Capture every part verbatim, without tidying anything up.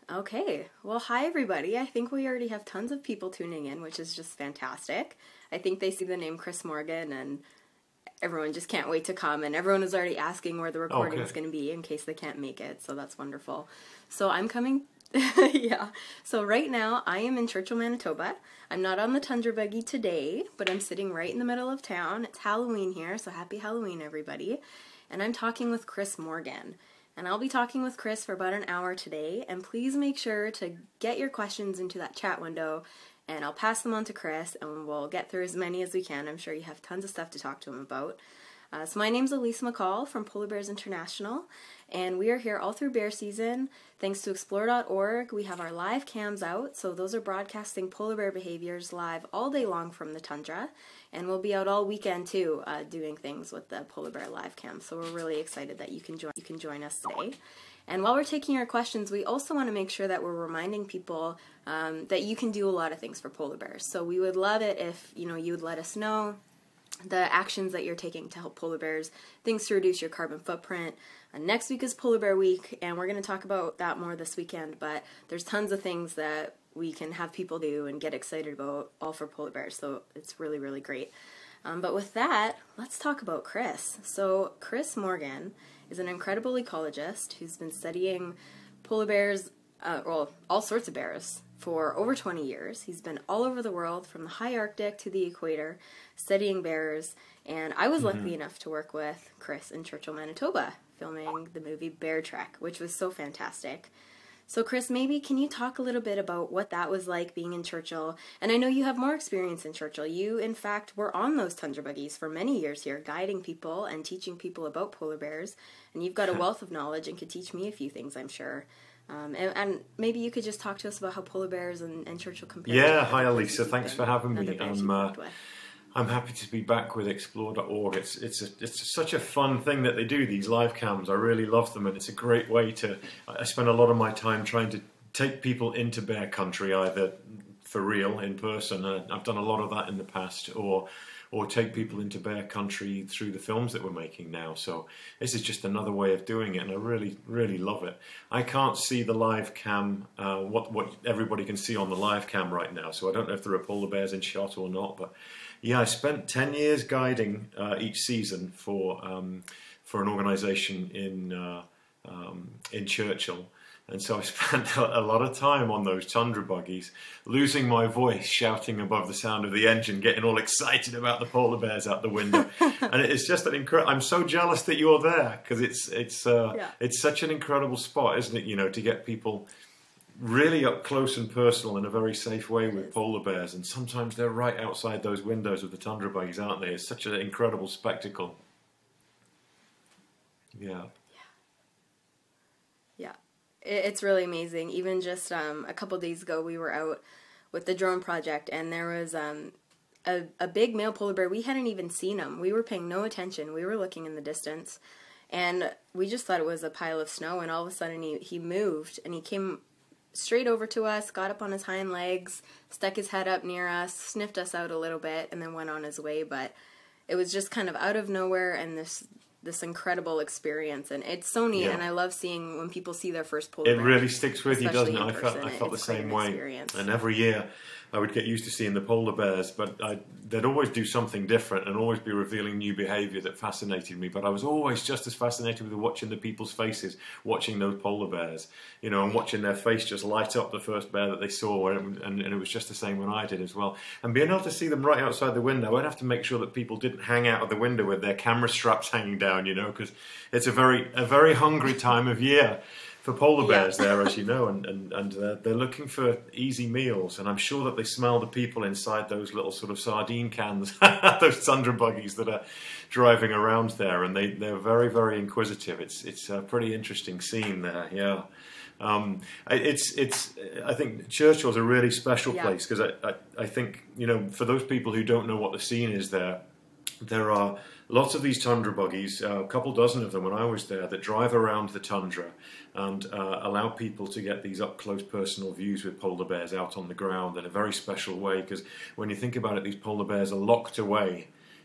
Okay, well, hi everybody. I think we already have tons of people tuning in, which is just fantastic. I think they see the name Chris Morgan and everyone just can't wait to come, and everyone is already asking where the recording is Okay. going to be in case they can't make it, so that's wonderful. So I'm coming, yeah. So right now I am in Churchill, Manitoba. I'm not on the Tundra Buggy today, but I'm sitting right in the middle of town. It's Halloween here, so happy Halloween, everybody. And I'm talking with Chris Morgan. And I'll be talking with Chris for about an hour today, and please make sure to get your questions into that chat window, and I'll pass them on to Chris, and we'll get through as many as we can. I'm sure you have tons of stuff to talk to him about. Uh, so my name's Alysa McCall from Polar Bears International, and we are here all through bear season. Thanks to explore dot org, we have our live cams out, so those are broadcasting polar bear behaviors live all day long from the tundra, and we'll be out all weekend too, uh, doing things with the polar bear live cam. So we're really excited that you can join. You can join us today. And while we're taking your questions, we also want to make sure that we're reminding people um, that you can do a lot of things for polar bears. So we would love it if you know you would let us know the actions that you're taking to help polar bears, things to reduce your carbon footprint. Uh, next week is Polar Bear Week, and we're going to talk about that more this weekend, but there's tons of things that we can have people do and get excited about all for polar bears, so it's really, really great. Um, but with that, let's talk about Chris. So Chris Morgan is an incredible ecologist who's been studying polar bears, uh, well, all sorts of bears, for over twenty years. He's been all over the world, from the high Arctic to the equator, studying bears, and I was lucky mm-hmm. enough to work with Chris in Churchill, Manitoba, filming the movie Bear Trek, which was so fantastic. So Chris, maybe can you talk a little bit about what that was like being in Churchill? And I know you have more experience in Churchill. You, in fact, were on those tundra buggies for many years here, guiding people and teaching people about polar bears, and you've got a wealth of knowledge and could teach me a few things, I'm sure. Um, and, and maybe you could just talk to us about how polar bears and, and Churchill compare. Yeah, to hi Alysa, thanks for having me. I'm, uh, I'm happy to be back with explore dot org. It's it's a, it's such a fun thing that they do, these live cams. I really love them, and it's a great way to. I spend a lot of my time trying to take people into bear country, either for real in person. Uh, I've done a lot of that in the past, or or take people into bear country through the films that we're making now. So this is just another way of doing it, and I really, really love it. I can't see the live cam, uh, what, what everybody can see on the live cam right now, so I don't know if there are polar bears in shot or not, but yeah, I spent ten years guiding uh, each season for, um, for an organisation in, uh, um, in Churchill. And so I spent a lot of time on those tundra buggies, losing my voice, shouting above the sound of the engine, getting all excited about the polar bears out the window. And it's just an incredible. I'm so jealous that you're there, because it's it's uh, yeah. it's such an incredible spot, isn't it? You know, to get people really up close and personal in a very safe way with polar bears. And sometimes they're right outside those windows of the tundra buggies, aren't they? It's such an incredible spectacle. Yeah. It's really amazing. Even just um, a couple days ago, we were out with the drone project, and there was um, a, a big male polar bear. We hadn't even seen him. We were paying no attention. We were looking in the distance, and we just thought it was a pile of snow, and all of a sudden he, he moved, and he came straight over to us, got up on his hind legs, stuck his head up near us, sniffed us out a little bit, and then went on his way. But it was just kind of out of nowhere, and this... this incredible experience, and it's so neat, yeah. And I love seeing when people see their first polar bear. It really sticks with you, doesn't it? I person, felt, I felt the same way, experience. And every year I would get used to seeing the polar bears, but I, they'd always do something different and always be revealing new behaviour that fascinated me. But I was always just as fascinated with watching the people's faces, watching those polar bears, you know, and watching their face just light up the first bear that they saw, and, and, and it was just the same when I did as well. And being able to see them right outside the window, I'd have to make sure that people didn't hang out of the window with their camera straps hanging down, you know, because it's a very a very hungry time of year for polar bears, yeah. there, as you know, and, and, and uh, they're looking for easy meals, and I'm sure that they smell the people inside those little sort of sardine cans, those tundra buggies that are driving around there, and they, they're very, very inquisitive. It's it's a pretty interesting scene there, yeah. Um, it's it's. I think Churchill's a really special yeah. place, because I, I, I think, you know, for those people who don't know what the scene is there, there are lots of these tundra buggies, uh, a couple dozen of them when I was there, that drive around the tundra and uh, allow people to get these up-close personal views with polar bears out on the ground in a very special way, because when you think about it, these polar bears are locked away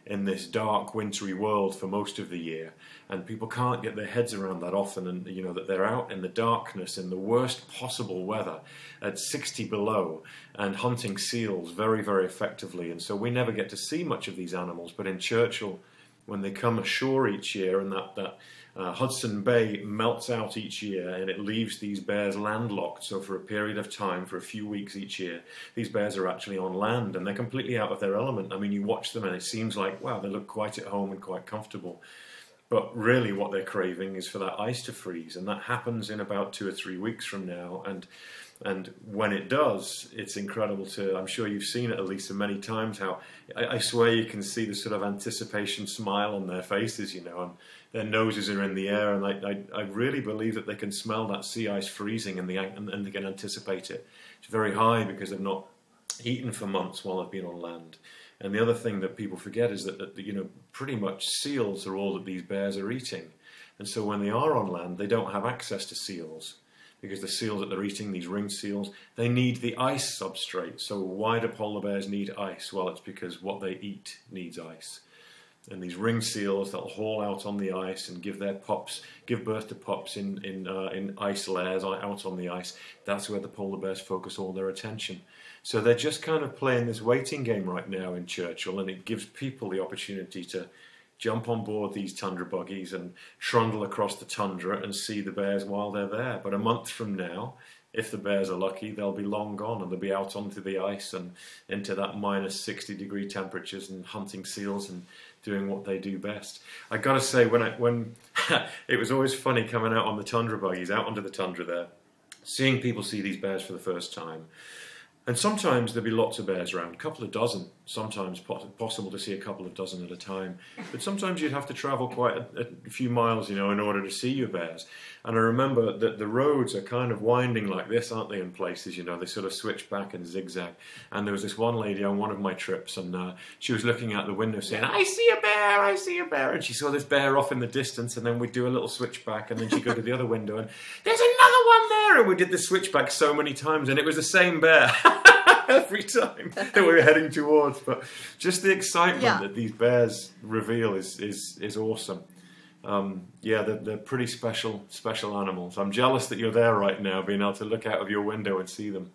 in this dark, wintry world for most of the year, and people can't get their heads around that often, and you know that they're out in the darkness in the worst possible weather at sixty below and hunting seals very, very effectively. And so we never get to see much of these animals, but in Churchill, when they come ashore each year, and that, that uh, Hudson Bay melts out each year, and it leaves these bears landlocked. So for a period of time, for a few weeks each year, these bears are actually on land, and they're completely out of their element. I mean, you watch them and it seems like, wow, they look quite at home and quite comfortable. But really what they're craving is for that ice to freeze, and that happens in about two or three weeks from now. And And when it does, it's incredible to, I'm sure you've seen it, Alysa, many times, how I, I swear you can see the sort of anticipation smile on their faces, you know, and their noses are in the air, and I, I, I really believe that they can smell that sea ice freezing, and, the, and, and they can anticipate it. It's very high because they've not eaten for months while they've been on land. And the other thing that people forget is that, that, you know, pretty much seals are all that these bears are eating. And so when they are on land, they don't have access to seals, because the seals that they're eating, these ringed seals, they need the ice substrate. So why do polar bears need ice? Well, it's because what they eat needs ice. And these ringed seals, they'll haul out on the ice and give their pups, give birth to pups in, in, uh, in ice layers out on the ice. That's where the polar bears focus all their attention. So they're just kind of playing this waiting game right now in Churchill, and it gives people the opportunity to jump on board these tundra buggies and trundle across the tundra and see the bears while they're there. But a month from now, if the bears are lucky, they'll be long gone, and they'll be out onto the ice and into that minus sixty degree temperatures and hunting seals and doing what they do best. I gotta say, when I when it was always funny coming out on the tundra buggies, out onto the tundra there, seeing people see these bears for the first time. And sometimes there'd be lots of bears around, a couple of dozen, sometimes possible to see a couple of dozen at a time. But sometimes you'd have to travel quite a, a few miles, you know, in order to see your bears. And I remember that the roads are kind of winding like this, aren't they, in places, you know, they sort of switch back and zigzag. And there was this one lady on one of my trips, and uh, she was looking out the window saying, I see a bear, I see a bear. And she saw this bear off in the distance, and then we'd do a little switchback, and then she'd go to the other window, and there's another one there. And we did the switchback so many times, and it was the same bear. Every time that we were heading towards. But just the excitement yeah. that these bears reveal is is is awesome. Um, yeah, they're, they're pretty special special animals. I'm jealous that you're there right now, being able to look out of your window and see them.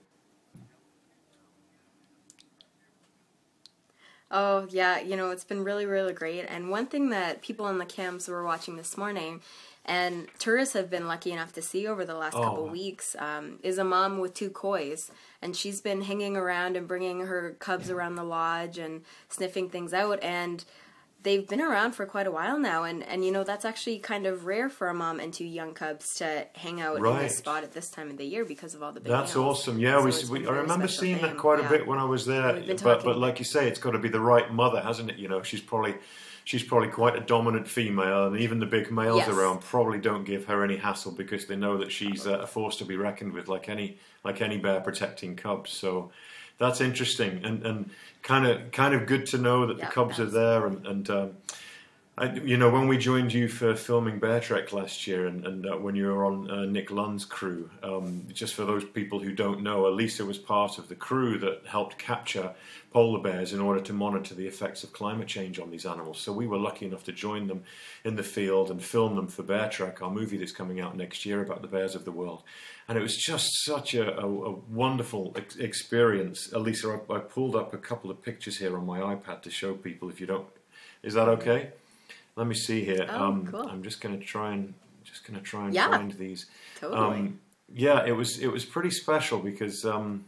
Oh yeah, you know, it's been really really great. And one thing that people in the camps were watching this morning, and tourists have been lucky enough to see over the last oh. couple weeks, um, is a mom with two kois. And she's been hanging around and bringing her cubs around the lodge and sniffing things out. And they've been around for quite a while now. And, and you know, that's actually kind of rare for a mom and two young cubs to hang out right. in this spot at this time of the year because of all the big That's animals. awesome. Yeah, so we, we I remember seeing thing. that quite yeah. a bit when I was there. But, but like you say, it's got to be the right mother, hasn't it? You know, she's probably... She's probably quite a dominant female, and even the big males yes. around probably don't give her any hassle because they know that she's uh, a force to be reckoned with, like any like any bear protecting cubs. So that's interesting, and and kind of kind of good to know that yeah, the cubs are there. And, and um, I, you know, when we joined you for filming Bear Trek last year, and, and uh, when you were on uh, Nick Lund's crew, um, just for those people who don't know, Alysa was part of the crew that helped capture polar bears in order to monitor the effects of climate change on these animals. So we were lucky enough to join them in the field and film them for Bear Trek, our movie that's coming out next year about the bears of the world. And it was just such a, a, a wonderful ex experience. Alysa, I, I pulled up a couple of pictures here on my iPad to show people. If you don't, is that okay? Let me see here. Oh, um, cool. I'm just going to try and just going to try and yeah, find these. Totally. Um, yeah, it was it was pretty special because. Um,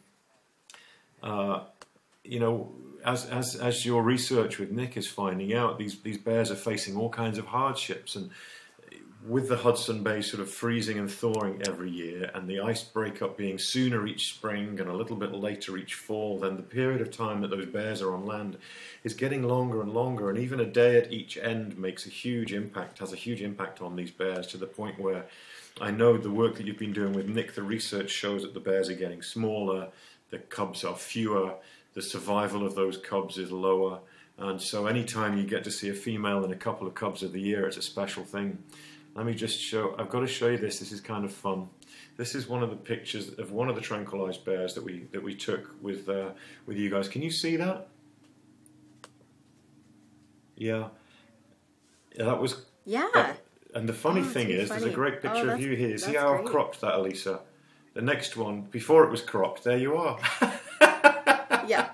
uh, You know, as as as your research with Nick is finding out, these these bears are facing all kinds of hardships, and with the Hudson Bay sort of freezing and thawing every year, and the ice breakup being sooner each spring and a little bit later each fall, then the period of time that those bears are on land is getting longer and longer, and even a day at each end makes a huge impact, has a huge impact on these bears, to the point where I know the work that you've been doing with Nick, the research shows that the bears are getting smaller, the cubs are fewer, the survival of those cubs is lower, and so anytime you get to see a female and a couple of cubs of the year, it's a special thing. Let me just show, I've got to show you this, this is kind of fun. This is one of the pictures of one of the tranquilized bears that we that we took with uh, with you guys. Can you see that? Yeah, yeah, that was. Yeah. That, and the funny Oh, thing too is, funny. there's a great picture oh, of you here. See that's how I've great. cropped that, Alysa? The next one, before it was cropped, there you are. Yeah.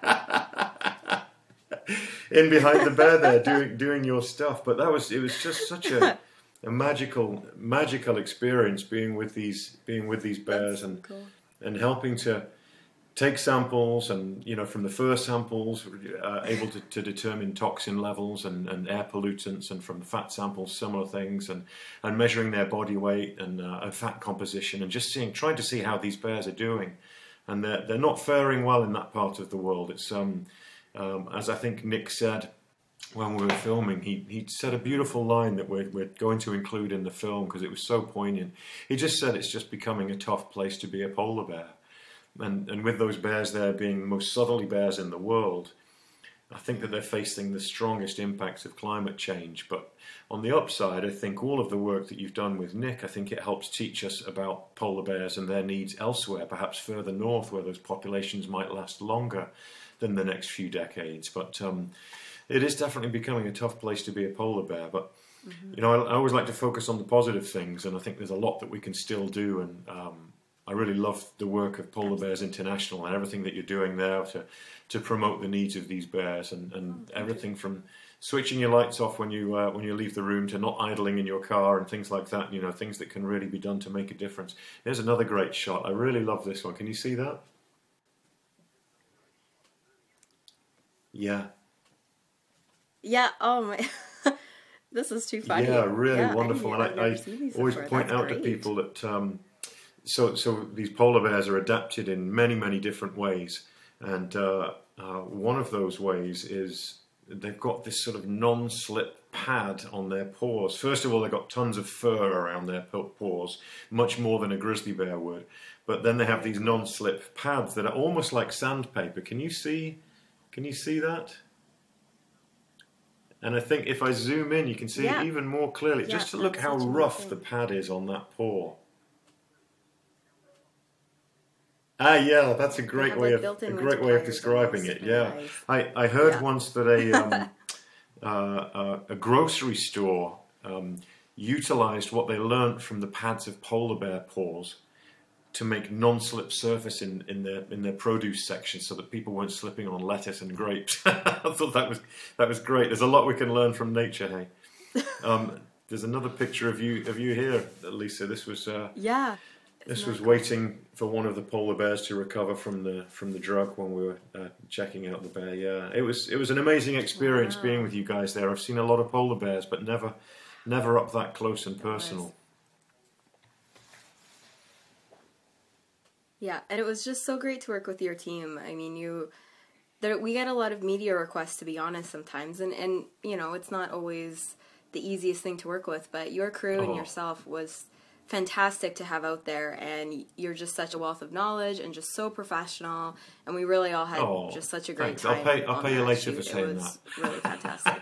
In behind the bear there, doing doing your stuff. But that was it was just such a, a magical magical experience being with these being with these bears That's so and cool. and helping to take samples, and you know, from the fur samples, uh, able to, to determine toxin levels and, and air pollutants, and from the fat samples similar things, and and measuring their body weight and, uh, and fat composition, and just seeing trying to see how these bears are doing. And they're they're not faring well in that part of the world. It's um, um as I think Nick said when we were filming, he he said a beautiful line that we're we're going to include in the film because it was so poignant. He just said it's just becoming a tough place to be a polar bear. And, and with those bears there being the most southerly bears in the world, I think that they're facing the strongest impacts of climate change. But on the upside, I think all of the work that you've done with Nick, I think it helps teach us about polar bears and their needs elsewhere, perhaps further north, where those populations might last longer than the next few decades. But um, it is definitely becoming a tough place to be a polar bear. But mm-hmm. you know, I, I always like to focus on the positive things, and I think there's a lot that we can still do. And um, I really love the work of Polar Bears International and everything that you're doing there to to promote the needs of these bears, and, and oh, everything you. from switching your lights off when you uh, when you leave the room to not idling in your car and things like that. You know, things that can really be done to make a difference. There's another great shot. I really love this one. Can you see that? Yeah. Yeah. Oh my. This is too funny. Yeah, really yeah, wonderful. I, and I, I always before. point That's out great. to people that. Um, So, so these polar bears are adapted in many, many different ways, and uh, uh, one of those ways is they've got this sort of non-slip pad on their paws. First of all, they've got tons of fur around their paws, much more than a grizzly bear would. But then they have these non-slip pads that are almost like sandpaper. Can you see? Can you see that? And I think if I zoom in, you can see yeah. it even more clearly. Yeah, Just to look how rough the pad is on that paw. Ah, yeah, that's a great have, way like, of a great way of describing it. Yeah, nice. I I heard yeah. once that a um, uh, uh, a grocery store um, utilized what they learnt from the pads of polar bear paws to make non-slip surface in in their in their produce section, so that people weren't slipping on lettuce and grapes. I thought that was that was great. There's a lot we can learn from nature. Hey, um, there's another picture of you of you here, Lisa. This was uh, yeah. This was waiting for one of the polar bears to recover from the from the drug when we were uh, checking out the bear. Yeah, it was it was an amazing experience wow. being with you guys there. I've seen a lot of polar bears, but never never up that close and personal. Yeah, and it was just so great to work with your team. I mean, you there we get a lot of media requests, to be honest, sometimes, and and you know, it's not always the easiest thing to work with, but your crew oh. and yourself was fantastic to have out there, and you're just such a wealth of knowledge and just so professional, and we really all had oh, just such a great thanks. time. I'll pay, I'll pay you later shoot. for saying it was that. Really fantastic.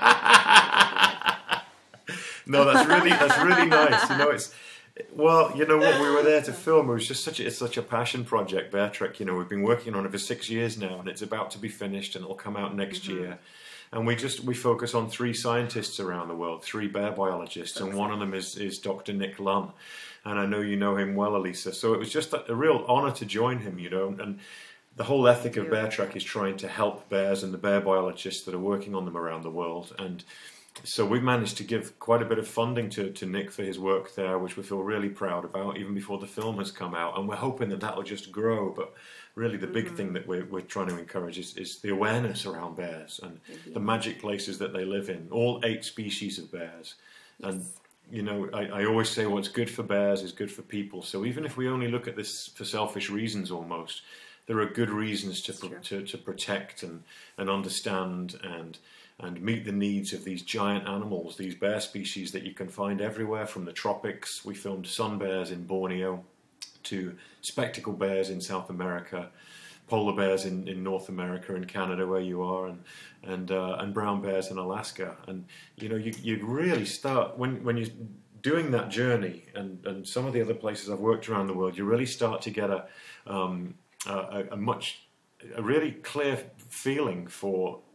So. No, that's really that's really nice. You know, it's well, you know what, we were there to film. It was just such a, it's such a passion project, Bear Trek. You know, we've been working on it for six years now, and it's about to be finished, and it'll come out next mm-hmm. year. And we just we focus on three scientists around the world, three bear biologists, That's and one of them is, is Doctor Nick Lunn. And I know you know him well, Alysa. So it was just a, a real honour to join him, you know. And the whole ethic of Bear Trek is trying to help bears and the bear biologists that are working on them around the world. And so we've managed to give quite a bit of funding to, to Nick for his work there, which we feel really proud about, even before the film has come out. And we're hoping that that will just grow. But really the big mm-hmm. thing that we're, we're trying to encourage is, is the awareness around bears and mm-hmm. the magic places that they live in, all eight species of bears. Yes. And, you know, I, I always say what's good for bears is good for people. So even if we only look at this for selfish reasons almost, there are good reasons to to, to protect and, and understand and and meet the needs of these giant animals, these bear species that you can find everywhere from the tropics. We filmed sun bears in Borneo to spectacle bears in South America, polar bears in, in North America and Canada where you are, and and uh, and brown bears in Alaska. And you know, you you really start when when you're doing that journey, and, and some of the other places I've worked around the world, you really start to get a um, a, a much a really clear feeling for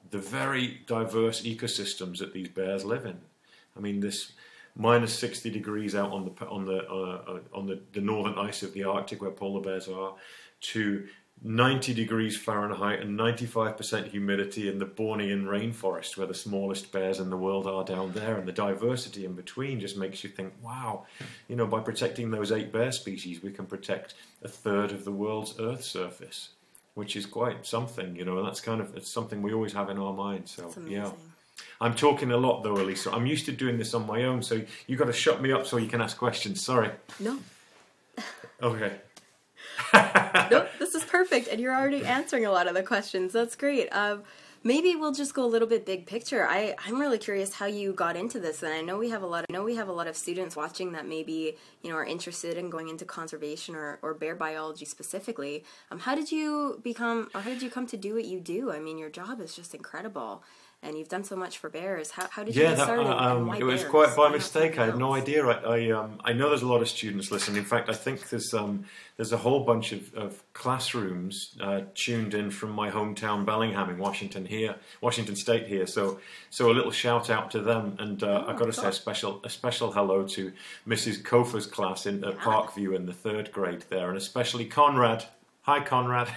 the very diverse ecosystems that these bears live in. I mean, this minus sixty degrees out on the on the uh, on the, the northern ice of the Arctic, where polar bears are, to ninety degrees Fahrenheit and ninety-five percent humidity in the Bornean rainforest, where the smallest bears in the world are down there, and the diversity in between just makes you think, wow, you know, by protecting those eight bear species, we can protect a third of the world's Earth surface, which is quite something, you know, and that's kind of, it's something we always have in our minds. So, yeah. I'm talking a lot though, Alysa. I'm used to doing this on my own, so you've got to shut me up so you can ask questions. Sorry. No. Okay. Nope, this is perfect, and you're already answering a lot of the questions. That's great. Um, maybe we'll just go a little bit big picture. I, I'm really curious how you got into this, and I know we have a lot. Of, I know we have a lot of students watching that maybe you know are interested in going into conservation or, or bear biology specifically. Um, how did you become, or how did you come to do what you do? I mean, your job is just incredible. And you've done so much for bears. How, how did you yeah, get that, started? um, and why it was bears? quite by Why mistake. I had no idea. I I, um, I know there's a lot of students listening. In fact, I think there's um, there's a whole bunch of, of classrooms uh, tuned in from my hometown, Bellingham, in Washington here, Washington State here. So so a little shout out to them. And uh, Oh, I've got to cool. say a special a special hello to Missus Kofa's class in at Yeah. Parkview in the third grade there, and especially Conrad. Hi, Conrad.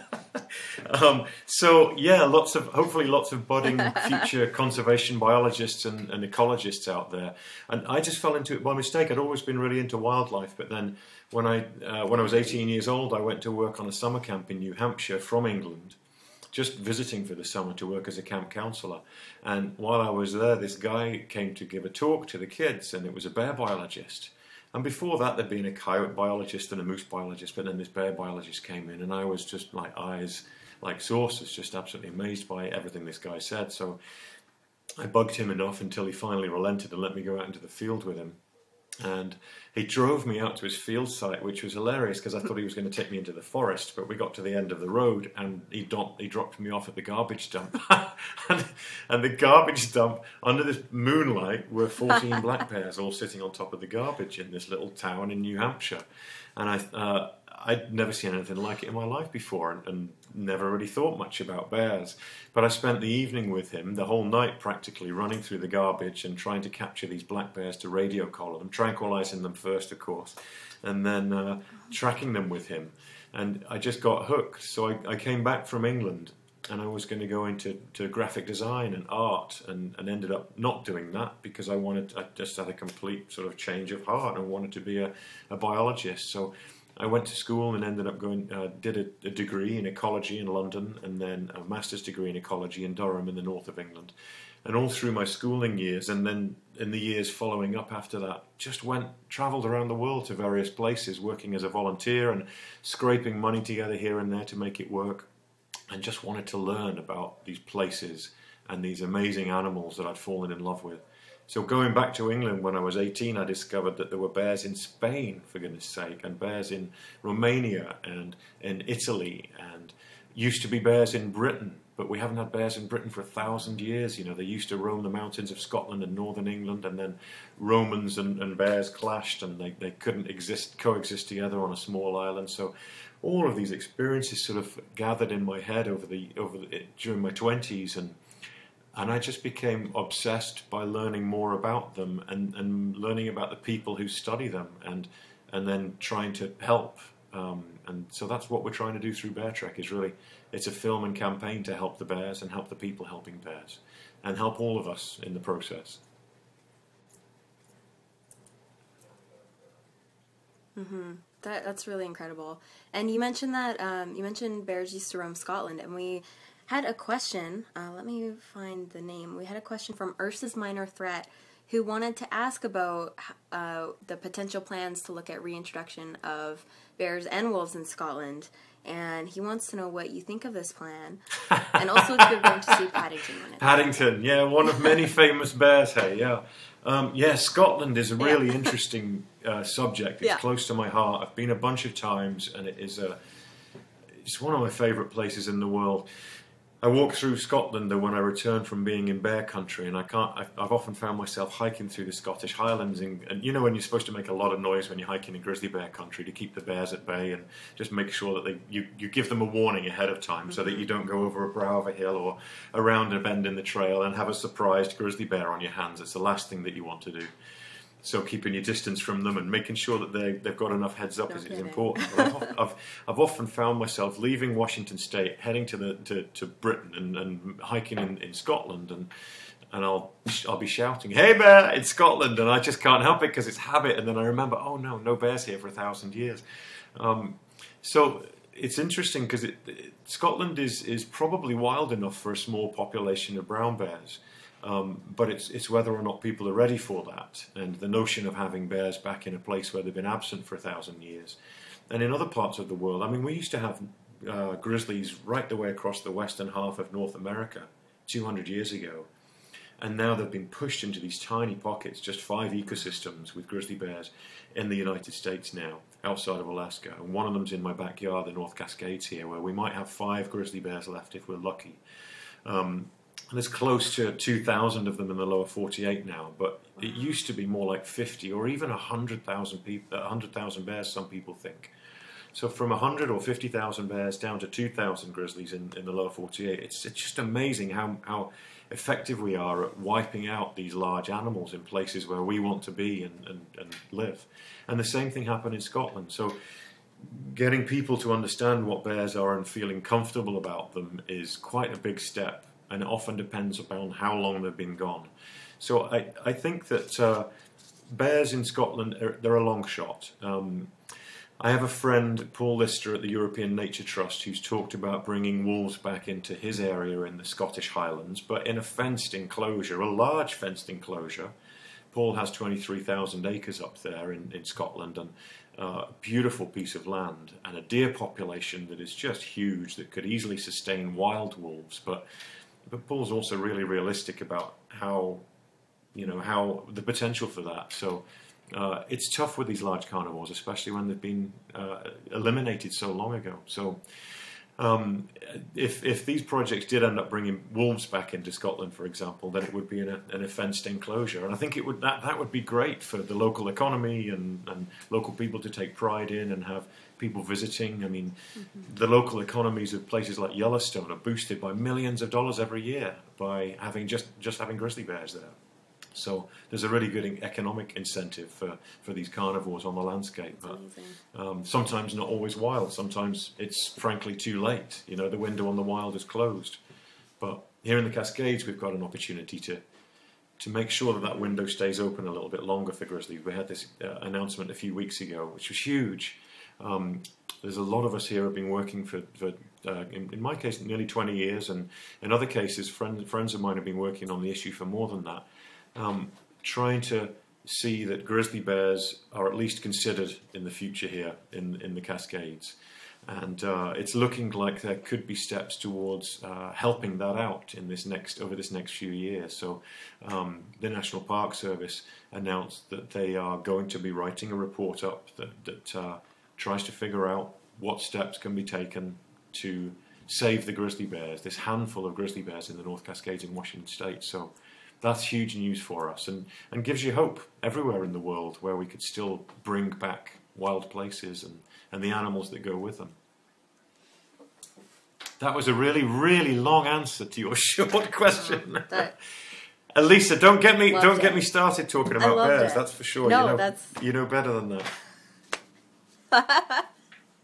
Um, so yeah, lots of hopefully lots of budding future conservation biologists and, and ecologists out there. And I just fell into it by mistake. I'd always been really into wildlife, but then when I uh, when I was eighteen years old, I went to work on a summer camp in New Hampshire from England, just visiting for the summer to work as a camp counsellor. And while I was there, this guy came to give a talk to the kids, and it was a bear biologist. And before that, there'd been a coyote biologist and a moose biologist, but then this bear biologist came in, and I was just like eyes like saucers, just absolutely amazed by everything this guy said. So I bugged him enough until he finally relented and let me go out into the field with him. And he drove me out to his field site, which was hilarious because I thought he was going to take me into the forest. But we got to the end of the road, and he, dumped, he dropped me off at the garbage dump. and, and the garbage dump, under this moonlight, were fourteen black bears all sitting on top of the garbage in this little town in New Hampshire. And I, uh, I'd never seen anything like it in my life before, and, and never really thought much about bears. But I spent the evening with him, the whole night practically, running through the garbage and trying to capture these black bears to radio collar them, tranquilizing them first, of course, and then uh, tracking them with him. And I just got hooked. So I, I came back from England, and I was going to go into to graphic design and art, and, and ended up not doing that because I wanted, I just had a complete sort of change of heart and wanted to be a, a biologist. So I went to school and ended up going, uh, did a, a degree in ecology in London, and then a master's degree in ecology in Durham in the north of England. And all through my schooling years, and then in the years following up after that, just went, travelled around the world to various places, working as a volunteer and scraping money together here and there to make it work, and just wanted to learn about these places and these amazing animals that I'd fallen in love with. So going back to England when I was eighteen, I discovered that there were bears in Spain, for goodness sake, and bears in Romania and in Italy, and used to be bears in Britain, but we haven't had bears in Britain for a thousand years. You know, they used to roam the mountains of Scotland and northern England, and then Romans and, and bears clashed, and they, they couldn't exist coexist together on a small island. So all of these experiences sort of gathered in my head over the over the, during my twenties, and And I just became obsessed by learning more about them, and, and learning about the people who study them, and and then trying to help. Um, and so that's what we're trying to do through Bear Trek, is really, it's a film and campaign to help the bears and help the people helping bears, and help all of us in the process. Mm-hmm. That, that's really incredible. And you mentioned that, um, you mentioned bears used to roam Scotland, and we had a question, uh, let me find the name, we had a question from Ursa's Minor Threat, who wanted to ask about uh, the potential plans to look at reintroduction of bears and wolves in Scotland, and he wants to know what you think of this plan, and also if you're going to see Paddington when it's Paddington, yeah, one of many famous bears, hey, yeah. Um, yeah, Scotland is a really Yeah. interesting uh, subject. It's Yeah. close to my heart. I've been a bunch of times, and it is a, it's one of my favourite places in the world. I walk through Scotland when I return from being in bear country, and I can't. I've, I've often found myself hiking through the Scottish Highlands, and, and you know when you're supposed to make a lot of noise when you're hiking in grizzly bear country to keep the bears at bay, and just make sure that they you, you give them a warning ahead of time, mm-hmm. so that you don't go over a brow of a hill or around a bend in the trail and have a surprised grizzly bear on your hands. It's the last thing that you want to do. So keeping your distance from them and making sure that they, they've got enough heads up no is, is important. I've, I've, I've often found myself leaving Washington State, heading to the to, to Britain and, and hiking in, in Scotland, and and I'll I'll be shouting, "Hey bear, it's Scotland!" and I just can't help it because it's habit. And then I remember, oh no, no bears here for a thousand years. Um, so it's interesting because it, it, Scotland is is probably wild enough for a small population of brown bears. Um, but it's it's whether or not people are ready for that, and the notion of having bears back in a place where they've been absent for a thousand years. And in other parts of the world, I mean, we used to have uh, grizzlies right the way across the western half of North America two hundred years ago, and now they've been pushed into these tiny pockets, just five ecosystems with grizzly bears in the United States now, outside of Alaska. And one of them's in my backyard, the North Cascades here, where we might have five grizzly bears left if we're lucky. Um, There's close to two thousand of them in the lower forty-eight now, but it used to be more like fifty or even one hundred thousand people, one hundred thousand bears, some people think. So from one hundred or fifty thousand bears down to two thousand grizzlies in, in the lower forty-eight, it's, it's just amazing how, how effective we are at wiping out these large animals in places where we want to be and, and, and live. And the same thing happened in Scotland. So getting people to understand what bears are and feeling comfortable about them is quite a big step. And it often depends upon how long they've been gone. So I, I think that uh, bears in Scotland, are, they're a long shot. Um, I have a friend, Paul Lister, at the European Nature Trust, who's talked about bringing wolves back into his area in the Scottish Highlands, but in a fenced enclosure, a large fenced enclosure. Paul has twenty-three thousand acres up there in, in Scotland, and uh, a beautiful piece of land, and a deer population that is just huge, that could easily sustain wild wolves. But But Paul's also really realistic about how, you know, how the potential for that. So uh, it's tough with these large carnivores, especially when they've been uh, eliminated so long ago. So um, if if these projects did end up bringing wolves back into Scotland, for example, then it would be in a, in a fenced enclosure, and I think it would that that would be great for the local economy and, and local people to take pride in and have people visiting. I mean, mm-hmm. the local economies of places like Yellowstone are boosted by millions of dollars every year by having just, just having grizzly bears there. So there's a really good economic incentive for, for these carnivores on the landscape. But um, sometimes not always wild. Sometimes it's frankly too late. You know, the window on the wild is closed. But here in the Cascades, we've got an opportunity to to make sure that that window stays open a little bit longer for grizzlies. We had this uh, announcement a few weeks ago, which was huge. Um, there's a lot of us here who have been working for, for uh, in, in my case, nearly twenty years, and in other cases, friends, friends of mine have been working on the issue for more than that, um, trying to see that grizzly bears are at least considered in the future here in, in the Cascades. And uh, it's looking like there could be steps towards uh, helping that out in this next over this next few years. So um, the National Park Service announced that they are going to be writing a report up that, that uh, tries to figure out what steps can be taken to save the grizzly bears, this handful of grizzly bears in the North Cascades in Washington State. So that's huge news for us, and, and gives you hope everywhere in the world where we could still bring back wild places and, and the animals that go with them. That was a really, really long answer to your short question. Oh, that, Alysa, don't get me don't it. get me started talking about bears, it. That's for sure. No, you know, that's... you know better than that.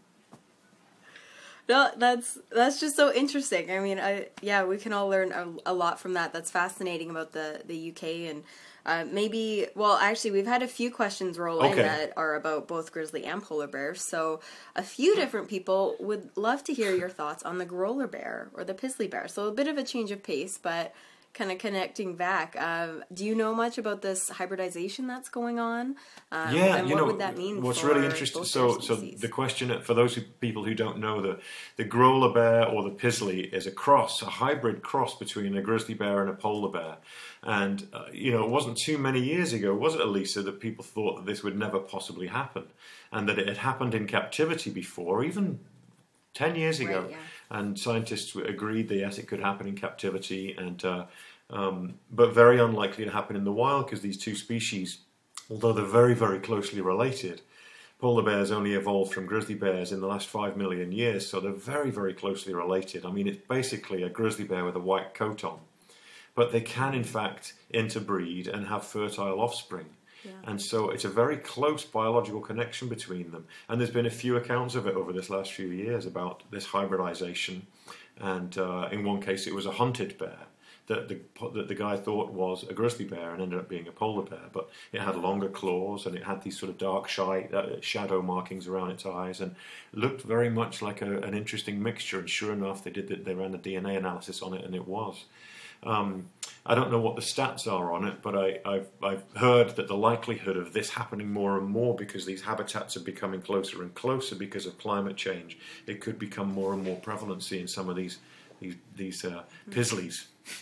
No, that's that's just so interesting. I mean, I yeah, we can all learn a, a lot from that. That's fascinating about the, the U K, and uh, maybe, well, actually, we've had a few questions roll okay. in that are about both grizzly and polar bears. So a few different people would love to hear your thoughts on the growler bear or the pizzly bear. So a bit of a change of pace, but kind of connecting back. Um, do you know much about this hybridization that's going on? Um, yeah, and you what know, would that mean? What's for really interesting. So, so the question for those who, people who don't know, the the growler bear or the pizzly is a cross, a hybrid cross between a grizzly bear and a polar bear. And uh, you know, it wasn't too many years ago, was it, Alysa, that people thought that this would never possibly happen, and that it had happened in captivity before, even ten years ago. Right, yeah. And scientists agreed that yes, it could happen in captivity, and uh, um, but very unlikely to happen in the wild because these two species, although they're very, very closely related, polar bears only evolved from grizzly bears in the last five million years, so they're very, very closely related. I mean, it's basically a grizzly bear with a white coat on. But they can, in fact, interbreed and have fertile offspring. Yeah. And so it's a very close biological connection between them. And there's been a few accounts of it over this last few years about this hybridization. And uh, in one case, it was a hunted bear that the, that the guy thought was a grizzly bear and ended up being a polar bear. But it had longer claws and it had these sort of dark shy, uh, shadow markings around its eyes and looked very much like a, an interesting mixture. And sure enough, they did the, they ran a D N A analysis on it, and it was. Um, I don't know what the stats are on it, but I, I've, I've heard that the likelihood of this happening more and more because these habitats are becoming closer and closer because of climate change, it could become more and more prevalency in some of these these, these uh, pisleys.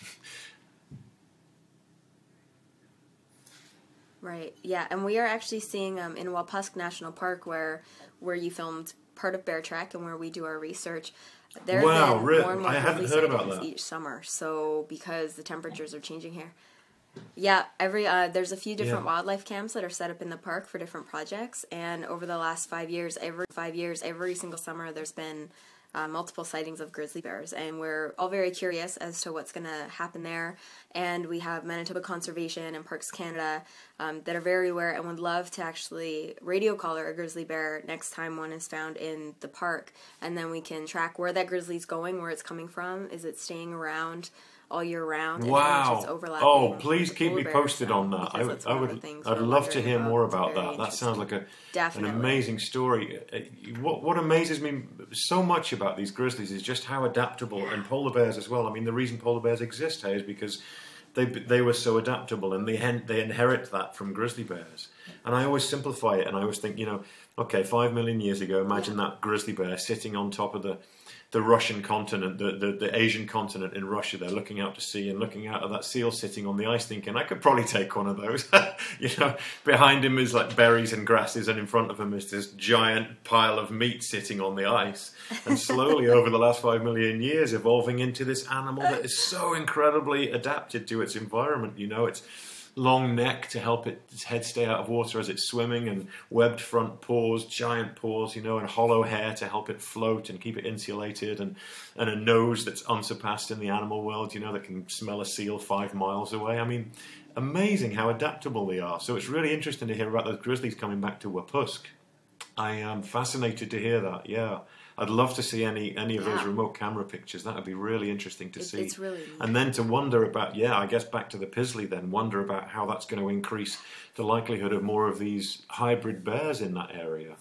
Right. Yeah, and we are actually seeing um, in Wapusk National Park, where where you filmed part of Bear Track and where we do our research. There wow, have been really? more and more I haven't grizzly heard about sightings that. each summer. So because the temperatures are changing here. Yeah, every uh, there's a few different Yeah. wildlife camps that are set up in the park for different projects, and over the last five years, every five years, every single summer, there's been uh, multiple sightings of grizzly bears, and we're all very curious as to what's going to happen there. And we have Manitoba Conservation and Parks Canada um, that are very aware and would love to actually radio collar a grizzly bear next time one is found in the park, and then we can track where that grizzly's going, where it's coming from, is it staying around all year round, and how much Wow! it's overlapping. Oh, please with keep polar me bears, posted um, on that. I because would, that's I one of would, the things I'd we're love to wondering hear more It's about very that. That sounds like a Definitely. an amazing story. Uh, What what amazes me so much about these grizzlies is just how adaptable, and polar bears as well. I mean, the reason polar bears exist here is because they they were so adaptable, and they hen- they inherit that from grizzly bears. And I always simplify it, and I always think, you know, okay, five million years ago, imagine Yeah. that grizzly bear sitting on top of the the Russian continent, the, the, the Asian continent in Russia. They're looking out to sea and looking out at that seal sitting on the ice thinking, I could probably take one of those. You know, behind him is like berries and grasses, and in front of him is this giant pile of meat sitting on the ice. And slowly over the last five million years evolving into this animal that is so incredibly adapted to its environment. You know, it's long neck to help its head stay out of water as it's swimming, and webbed front paws, giant paws, you know, and hollow hair to help it float and keep it insulated, and, and a nose that's unsurpassed in the animal world, you know, that can smell a seal five miles away. I mean, amazing how adaptable they are. So it's really interesting to hear about those grizzlies coming back to Wapusk. I am fascinated to hear that, yeah. I'd love to see any any of those Yeah. remote camera pictures. That would be really interesting to It- see. it's really neat. And then to wonder about, yeah, I guess back to the Pisley then, wonder about how that's going to increase the likelihood of more of these hybrid bears in that area.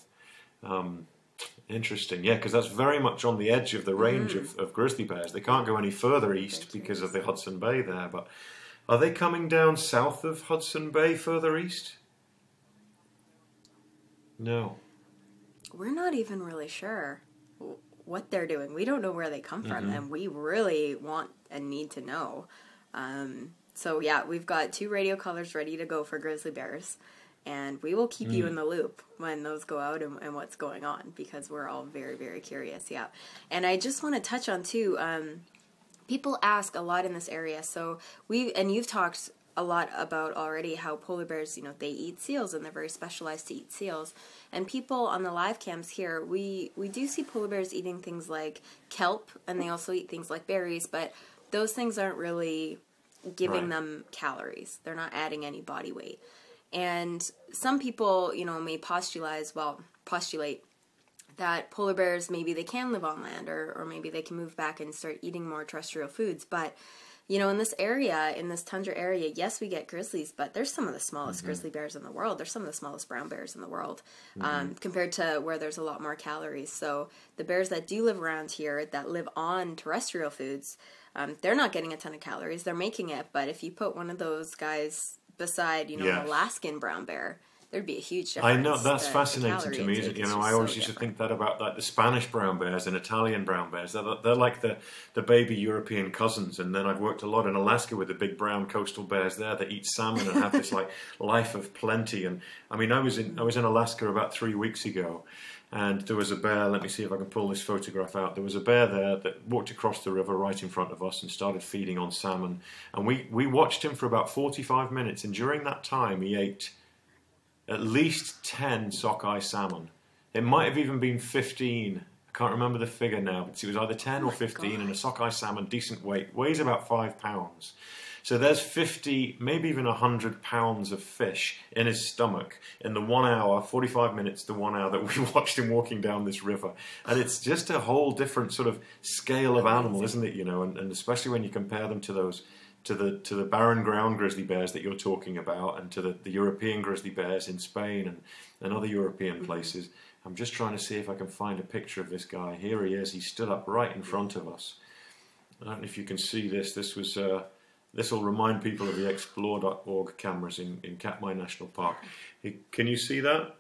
Um, interesting, yeah, because that's very much on the edge of the range Mm-hmm. of, of grizzly bears. They can't go any further east because of the Hudson Bay there, but are they coming down south of Hudson Bay further east? No. We're not even really sure w- what they're doing. We don't know where they come from, Mm-hmm. and we really want and need to know. Um, so yeah, we've got two radio collars ready to go for grizzly bears, and we will keep Mm. you in the loop when those go out and, and what's going on, because we're all very, very curious. Yeah, and I just want to touch on too. Um, people ask a lot in this area, so we and you've talked a lot about already how polar bears, you know, they eat seals, and they're very specialized to eat seals. And people on the live cams here, we, we do see polar bears eating things like kelp, and they also eat things like berries, but those things aren't really giving Right. them calories. They're not adding any body weight. And some people, you know, may postulate, well, postulate that polar bears, maybe they can live on land, or, or maybe they can move back and start eating more terrestrial foods. But you know, in this area, in this tundra area, yes, we get grizzlies, but there's some of the smallest Mm-hmm. grizzly bears in the world. There's some of the smallest brown bears in the world, um, compared to where there's a lot more calories. So the bears that do live around here, that live on terrestrial foods, um, they're not getting a ton of calories. They're making it, but if you put one of those guys beside, you know, Yes. an Alaskan brown bear, there'd be a huge I difference. know, that's The- the fascinating calorie to me. intake You is know, just I always so used to different. think that about like the Spanish brown bears and Italian brown bears. They're, they're like the, the baby European cousins. And then I've worked a lot in Alaska with the big brown coastal bears there that eat salmon and have this like life of plenty. And I mean, I was in I was in Alaska about three weeks ago, And there was a bear, let me see if I can pull this photograph out. There was a bear there that walked across the river right in front of us and started feeding on salmon. And we, we watched him for about forty-five minutes, and during that time he ate at least ten sockeye salmon. It might have even been fifteen. I can't remember the figure now, but it was either ten oh or fifteen, God. and a sockeye salmon, decent weight, weighs about five pounds. So there's fifty, maybe even one hundred pounds of fish in his stomach in the one hour, forty-five minutes to one hour that we watched him walking down this river. And it's just a whole different sort of scale of animal, isn't it? You know, and, and especially when you compare them to those, to the to the barren ground grizzly bears that you're talking about, and to the, the European grizzly bears in Spain and, and other European mm-hmm. places. I'm just trying to see if I can find a picture of this guy. Here he is. He stood up right in front of us. I don't know if you can see this. This was... Uh, This will remind people of the explore dot org cameras in, in Katmai National Park. He, can you see that?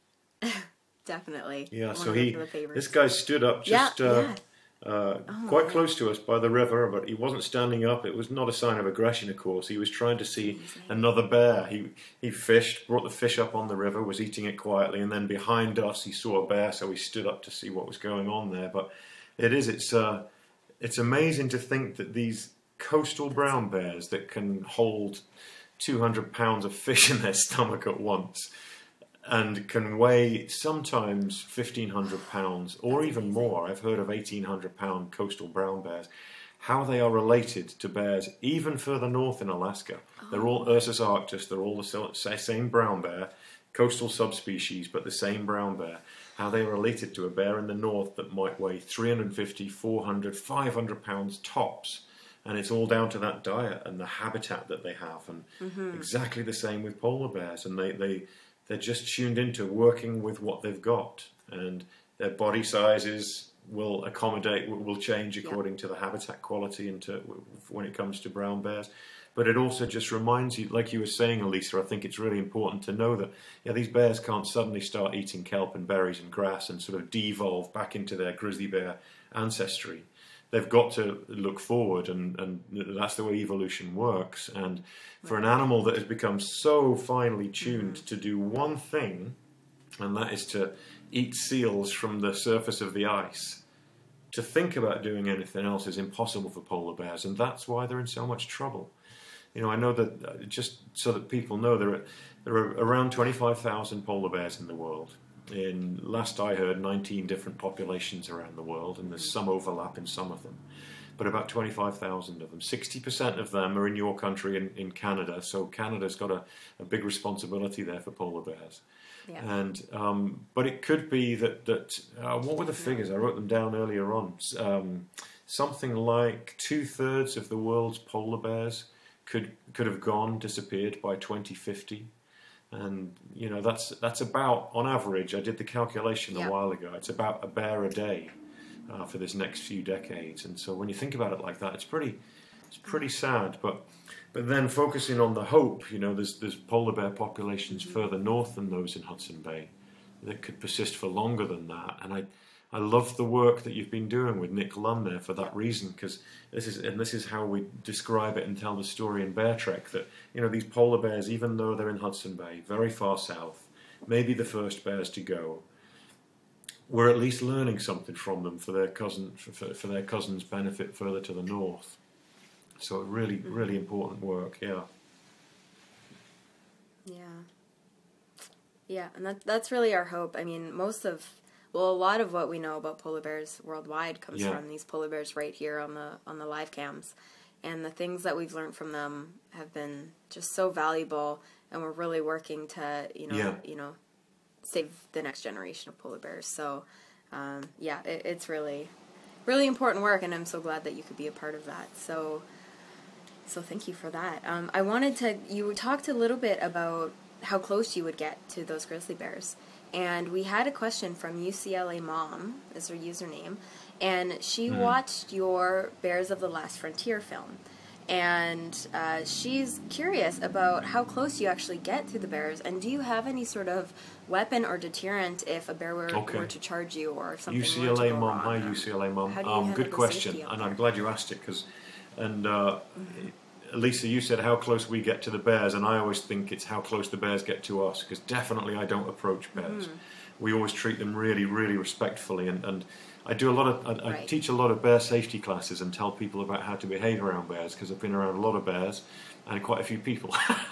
Definitely. Yeah, One so of he, the favorites. this guy stood up just yeah, uh, yeah. uh, oh, quite man. close to us by the river, but he wasn't standing up. It was not a sign of aggression, of course. He was trying to see Amazing. another bear. He, he fished, brought the fish up on the river, was eating it quietly, and then behind us he saw a bear, so he stood up to see what was going on there. But it is, it's, uh, it's amazing to think that these coastal brown bears that can hold two hundred pounds of fish in their stomach at once and can weigh sometimes fifteen hundred pounds or even more. I've heard of eighteen hundred pound coastal brown bears. How they are related to bears even further north in Alaska. Oh. They're all Ursus arctus, they're all the same brown bear, coastal subspecies, but the same brown bear. How they are related to a bear in the north that might weigh three hundred fifty, four hundred, five hundred pounds tops. And it's all down to that diet and the habitat that they have. And mm-hmm. exactly the same with polar bears. And they, they, they're just tuned into working with what they've got. And their body sizes will accommodate, will change according yeah. to the habitat quality and to, when it comes to brown bears. But it also just reminds you, like you were saying, Alysa, I think it's really important to know that yeah, these bears can't suddenly start eating kelp and berries and grass and sort of devolve back into their grizzly bear ancestry. They've got to look forward, and, and that's the way evolution works. And for an animal that has become so finely tuned mm-hmm. to do one thing, and that is to eat seals from the surface of the ice, to think about doing anything else is impossible for polar bears, and that's why they're in so much trouble. You know, I know that, uh, just so that people know, there are, there are around twenty-five thousand polar bears in the world. In, last I heard, nineteen different populations around the world, and there's some overlap in some of them. But about twenty-five thousand of them. sixty percent of them are in your country, in, in Canada, so Canada's got a, a big responsibility there for polar bears. Yeah. And um, but it could be that, that uh, what were the figures? I wrote them down earlier on. Um, something like two-thirds of the world's polar bears could, could have gone, disappeared by twenty fifty. And, you know, that's that's about, on average, I did the calculation yeah. a while ago, it's about a bear a day uh, for this next few decades. And so when you think about it like that, it's pretty it's pretty sad. But but then focusing on the hope, you know, there's, there's polar bear populations mm-hmm. further north than those in Hudson Bay that could persist for longer than that. And I I love the work that you've been doing with Nick Lunn there for that reason, because this is and this is how we describe it and tell the story in Bear Trek, that you know these polar bears, even though they're in Hudson Bay, very far south, maybe the first bears to go, we're at least learning something from them for their cousin for, for their cousins' benefit further to the north. So really, really important work, yeah. Yeah, yeah, and that that's really our hope. I mean, most of Well, a lot of what we know about polar bears worldwide comes yeah. from these polar bears right here on the on the live cams, and the things that we've learned from them have been just so valuable, and we're really working to you know yeah. you know save the next generation of polar bears. So um, yeah, it, it's really really important work, and I'm so glad that you could be a part of that. So so thank you for that. Um, I wanted to you talked a little bit about how close you would get to those grizzly bears. And we had a question from U C L A Mom, is her username, and she mm. watched your Bears of the Last Frontier film. And uh, she's curious about how close you actually get to the bears, and do you have any sort of weapon or deterrent if a bear were, okay. were to charge you or something? U C L A Mom, hi U C L A Mom. Um, good question, and I'm glad you asked it, because, and uh, mm-hmm. Alysa, you said how close we get to the bears, and I always think it's how close the bears get to us, because definitely I don't approach bears. Mm. we always treat them really, really respectfully. And, and I do a lot of, I, Right. I teach a lot of bear safety classes and tell people about how to behave around bears, because I've been around a lot of bears and quite a few people,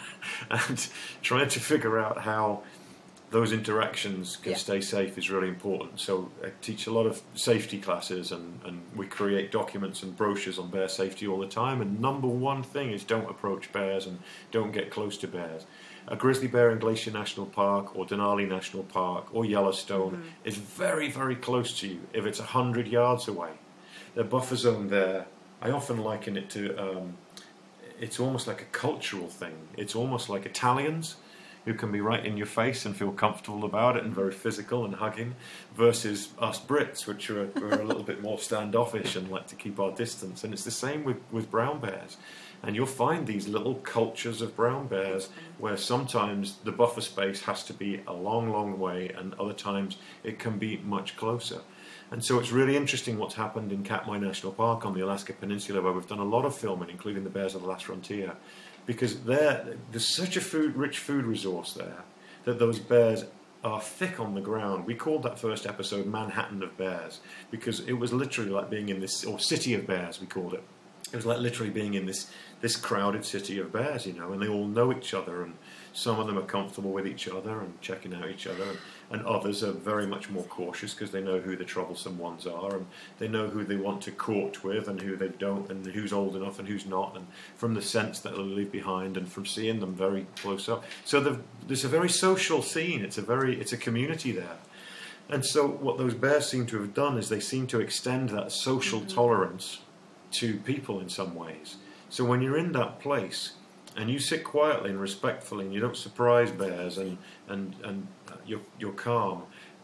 and trying to figure out how those interactions can Yeah. stay safe is really important. So I teach a lot of safety classes, and, and we create documents and brochures on bear safety all the time. And number one thing is don't approach bears and don't get close to bears. A grizzly bear in Glacier National Park or Denali National Park or Yellowstone mm-hmm. is very, very close to you if it's one hundred yards away. The buffer zone there, I often liken it to, um, it's almost like a cultural thing. It's almost like Italians, who can be right in your face and feel comfortable about it and very physical and hugging, versus us Brits, which are, are a little bit more standoffish and like to keep our distance. And it's the same with, with brown bears. And you'll find these little cultures of brown bears where sometimes the buffer space has to be a long, long way, and other times it can be much closer. And so it's really interesting what's happened in Katmai National Park on the Alaska Peninsula, where we've done a lot of filming, including the Bears of the Last Frontier, because there, there's such a food, rich food resource there that those bears are thick on the ground. We called that first episode Manhattan of Bears, because it was literally like being in this, or City of Bears we called it. It was like literally being in this this crowded city of bears, you know, and they all know each other, and some of them are comfortable with each other and checking out each other, and, and others are very much more cautious because they know who the troublesome ones are, and they know who they want to court with and who they don't, and who's old enough and who's not, and from the scents that they'll leave behind and from seeing them very close up. So the, there's a very social scene. It's a very it's a community there. And so what those bears seem to have done is they seem to extend that social mm-hmm. tolerance to people in some ways. So when you're in that place and you sit quietly and respectfully and you don't surprise bears and, and, and you're, you're calm,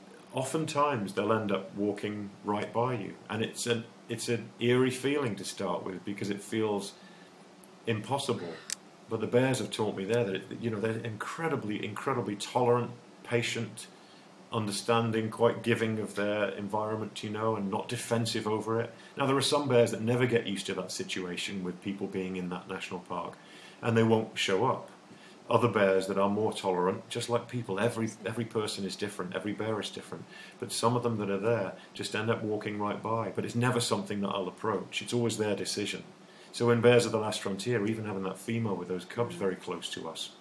oftentimes they'll end up walking right by you. And it's an, it's an eerie feeling to start with because it feels impossible. But the bears have taught me there that, it, you know, they're incredibly, incredibly tolerant, patient, understanding, quite giving of their environment, you know, and not defensive over it. Now, there are some bears that never get used to that situation with people being in that national park, and they won't show up. Other bears that are more tolerant, just like people, every every person is different, every bear is different, but some of them that are there just end up walking right by, but it's never something that I'll approach. It's always their decision. So in Bears of the Last Frontier, even having that female with those cubs very close to us,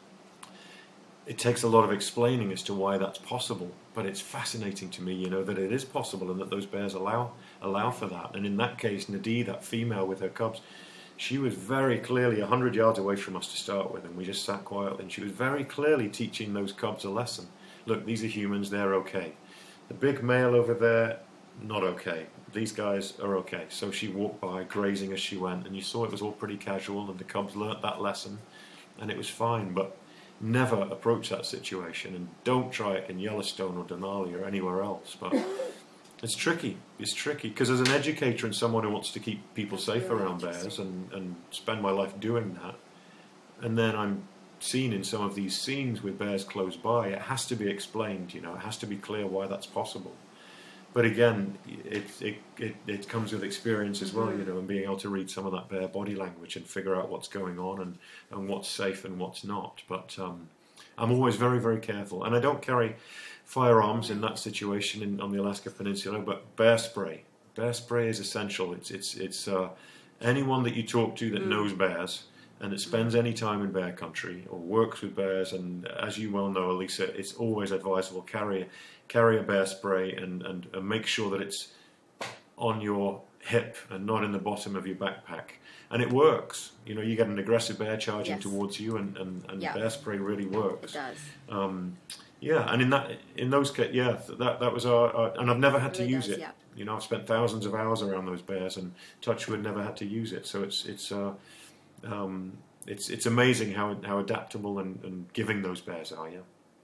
it takes a lot of explaining as to why that's possible, but it's fascinating to me, you know, that it is possible and that those bears allow allow for that. And in that case, Nadie, that female with her cubs, she was very clearly one hundred yards away from us to start with, and we just sat quietly, and she was very clearly teaching those cubs a lesson. Look, these are humans, they're okay. The big male over there, not okay. These guys are okay. So she walked by, grazing as she went, and you saw it was all pretty casual, and the cubs learnt that lesson, and it was fine. But never approach that situation, and don't try it in Yellowstone or Denali or anywhere else. But it's tricky. It's tricky because as an educator and someone who wants to keep people safe really around bears and, and spend my life doing that, and then I'm seen in some of these scenes with bears close by, it has to be explained, you know, it has to be clear why that's possible. But again, it it, it, it comes with experience as well, you know, and being able to read some of that bear body language and figure out what's going on and, and what's safe and what's not. But um, I'm always very, very careful. And I don't carry firearms in that situation in, on the Alaska Peninsula, but bear spray. Bear spray is essential. It's it's it's uh, anyone that you talk to that mm. knows bears and that spends any time in bear country or works with bears, and as you well know, Alysa, it's always advisable carry carry a bear spray and, and, and make sure that it's on your hip and not in the bottom of your backpack. And it works. You know, you get an aggressive bear charging yes. towards you, and, and, and yeah. bear spray really works. It does. Um, yeah, and in that in those cases, yeah, that that was our, our and I've never had it to really use does, it. Yeah. You know, I've spent thousands of hours around those bears, and touch wood, never had to use it. So it's it's uh, um, it's it's amazing how how adaptable and, and giving those bears are. Yeah.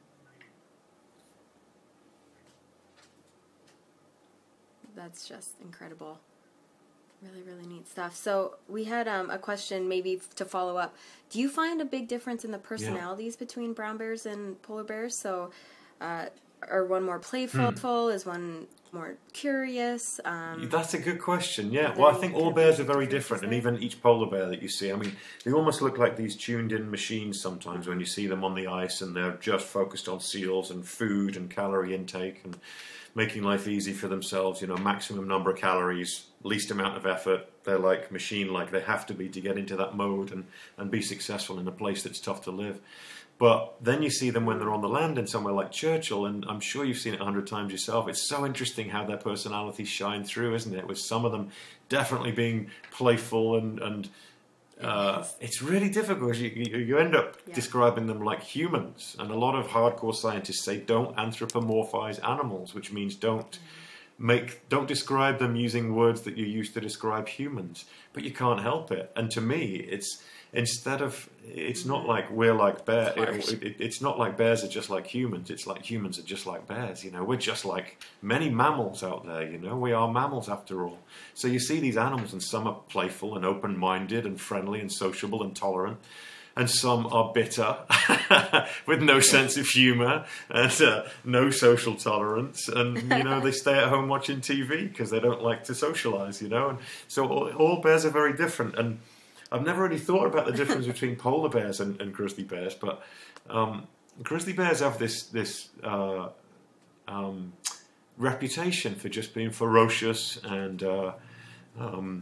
That's just incredible. Really, really neat stuff. So we had um, a question maybe to follow up. Do you find a big difference in the personalities yeah. between brown bears and polar bears? So uh, are one more playful? Hmm. Is one more curious? Um, That's a good question, yeah. Well, I think all bears are very different, and even each polar bear that you see, I mean, they almost look like these tuned-in machines sometimes when you see them on the ice, and they're just focused on seals and food and calorie intake and making life easy for themselves, you know, maximum number of calories, least amount of effort. They're like machine-like. They have to be to get into that mode and, and be successful in a place that's tough to live. But then you see them when they're on the land in somewhere like Churchill, and I'm sure you've seen it a hundred times yourself. It's so interesting how their personalities shine through, isn't it? With some of them definitely being playful, and, and uh, it's really difficult. You, you, you end up yeah. describing them like humans, and a lot of hardcore scientists say don't anthropomorphize animals, which means don't mm-hmm. make, don't describe them using words that you use to describe humans. But you can't help it. And to me, it's instead of, it's not like we're like bears. It, it, it's not like bears are just like humans. It's like humans are just like bears. You know, we're just like many mammals out there. You know, we are mammals after all. So you see these animals, and some are playful and open-minded and friendly and sociable and tolerant, and some are bitter with no sense of humour and uh, no social tolerance, and you know they stay at home watching T V because they don't like to socialise. You know, and so all, all bears are very different. And I've never really thought about the difference between polar bears and, and grizzly bears, but um, grizzly bears have this this uh, um, reputation for just being ferocious and uh, um,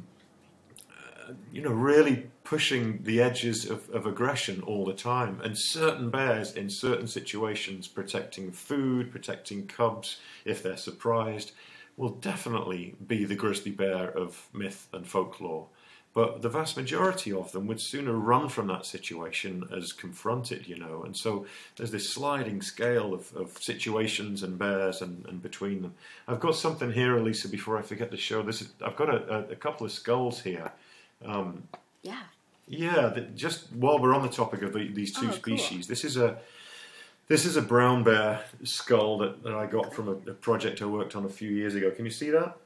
uh, you know, really pushing the edges of, of aggression all the time. And certain bears, in certain situations, protecting food, protecting cubs if they're surprised, will definitely be the grizzly bear of myth and folklore. But the vast majority of them would sooner run from that situation as confronted, you know. And so there's this sliding scale of, of situations and bears and, and between them. I've got something here, Alysa, before I forget to show this. I've got a, a, a couple of skulls here. Um, yeah. Yeah, the, just while we're on the topic of the, these two oh, species, cool. this is a this is a brown bear skull that, that I got from a, a project I worked on a few years ago. Can you see that?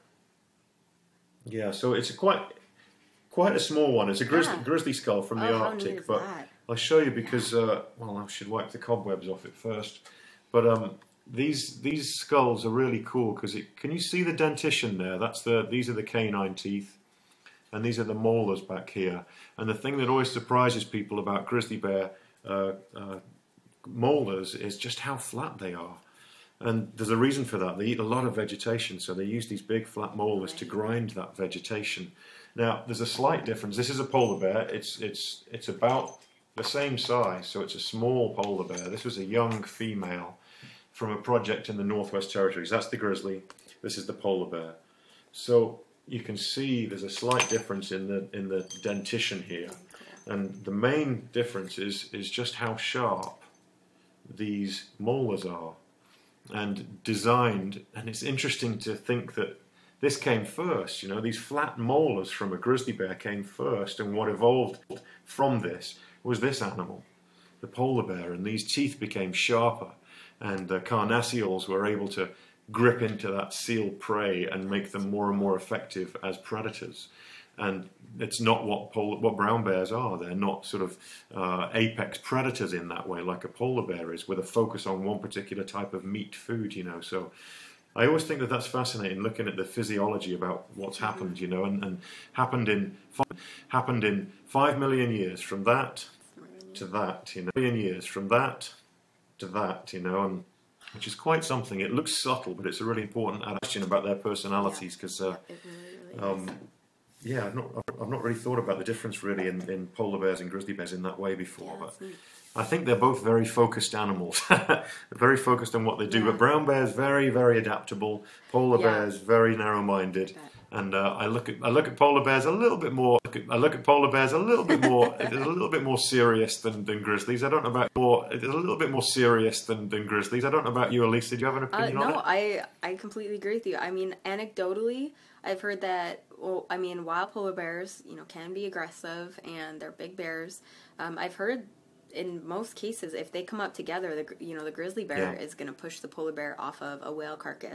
Yeah, so it's a quite... Quite a small one. It's a grizzly, yeah. grizzly skull from the oh, Arctic, but that? I'll show you because yeah. uh, well, I should wipe the cobwebs off it first. But um, these these skulls are really cool because it. Can you see the dentition there? That's the these are the canine teeth, and these are the molars back here. And the thing that always surprises people about grizzly bear uh, uh, molars is just how flat they are. And there's a reason for that. They eat a lot of vegetation, so they use these big flat molars to grind that vegetation. Now, there's a slight difference. This is a polar bear. It's it's it's about the same size, so it's a small polar bear. This was a young female from a project in the Northwest Territories. That's the grizzly. This is the polar bear. So you can see there's a slight difference in the in the dentition here, and the main difference is is just how sharp these molars are and designed. And it's interesting to think that this came first, you know, these flat molars from a grizzly bear came first, and what evolved from this was this animal, the polar bear, and these teeth became sharper, and the carnassials were able to grip into that seal prey and make them more and more effective as predators. And it's not what polar, what brown bears are. They're not sort of uh, apex predators in that way, like a polar bear is, with a focus on one particular type of meat food, you know, so... I always think that that's fascinating, looking at the physiology about what's happened, you know, and, and happened in happened in five million years from that to that, you know, million years from that to that, you know, and which is quite something. It looks subtle, but it's a really important question about their personalities because, uh, really, really um, yeah, I've not I've not really thought about the difference really in, in polar bears and grizzly bears in that way before, yeah, but. I think they're both very focused animals, very focused on what they do. Yeah. But brown bears very, very adaptable. Polar yeah. bears very narrow-minded. And uh, I look at I look at polar bears a little bit more. I look at polar bears a little bit more. It's a little bit more serious than, than grizzlies. I don't know about more. It's a little bit more serious than, than grizzlies. I don't know about you, Alysa. Do you have an opinion uh, no, on it? No, I I completely agree with you. I mean, anecdotally, I've heard that. Well, I mean, wild polar bears, you know, can be aggressive and they're big bears. Um, I've heard. In most cases, if they come up together, the you know the grizzly bear yeah. is going to push the polar bear off of a whale carcass,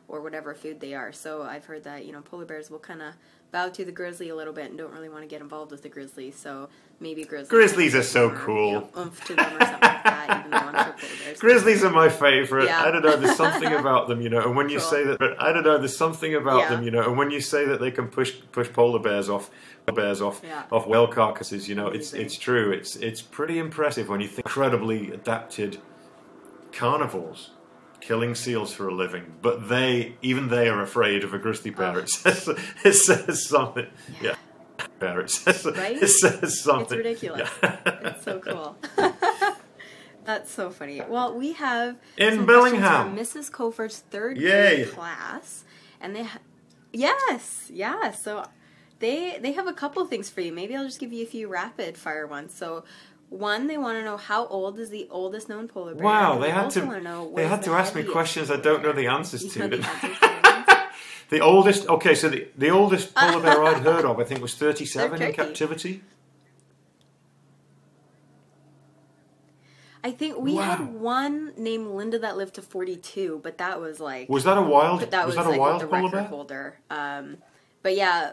or whatever food they are. So I've heard that, you know, polar bears will kind of bow to the grizzly a little bit and don't really want to get involved with the grizzly. So maybe grizzlies. Grizzlies are so more, cool. You know, oomph to them or something like that. Even though I'm sure polar bears. Grizzlies are my favorite. Yeah. I don't know. There's something about them, you know. And when you Cool. say that, but I don't know. There's something about Yeah. them, you know. And when you say that they can push push polar bears off. bears off Yeah. off whale carcasses, you know, it's Amazing. it's true. It's it's pretty impressive when you think incredibly adapted carnivores killing seals for a living, but they even they are afraid of a grizzly bear. Oh. It says it says something. Yeah, bear. It says Right? it says something. It's ridiculous. Yeah. It's so cool. That's so funny. Well, we have In some Bellingham. questions from Missus Cofer's third Yay. grade class, and they ha- yes, yeah. So they they have a couple things for you. Maybe I'll just give you a few rapid fire ones. So one, they want to know how old is the oldest known polar bear. Wow, And they had also to wanna know they where's had the to ask me heaviest questions I polar don't know bear. the answers You to. know the didn't answers to them? The oldest, okay, so the, the oldest polar bear I'd heard of, I think, was thirty-seven They're in turkey. captivity. I think we Wow. had one named Linda that lived to forty-two, but that was like Was that a wild? but that was, was, that a like wild the polar record bear? holder. Um, but yeah,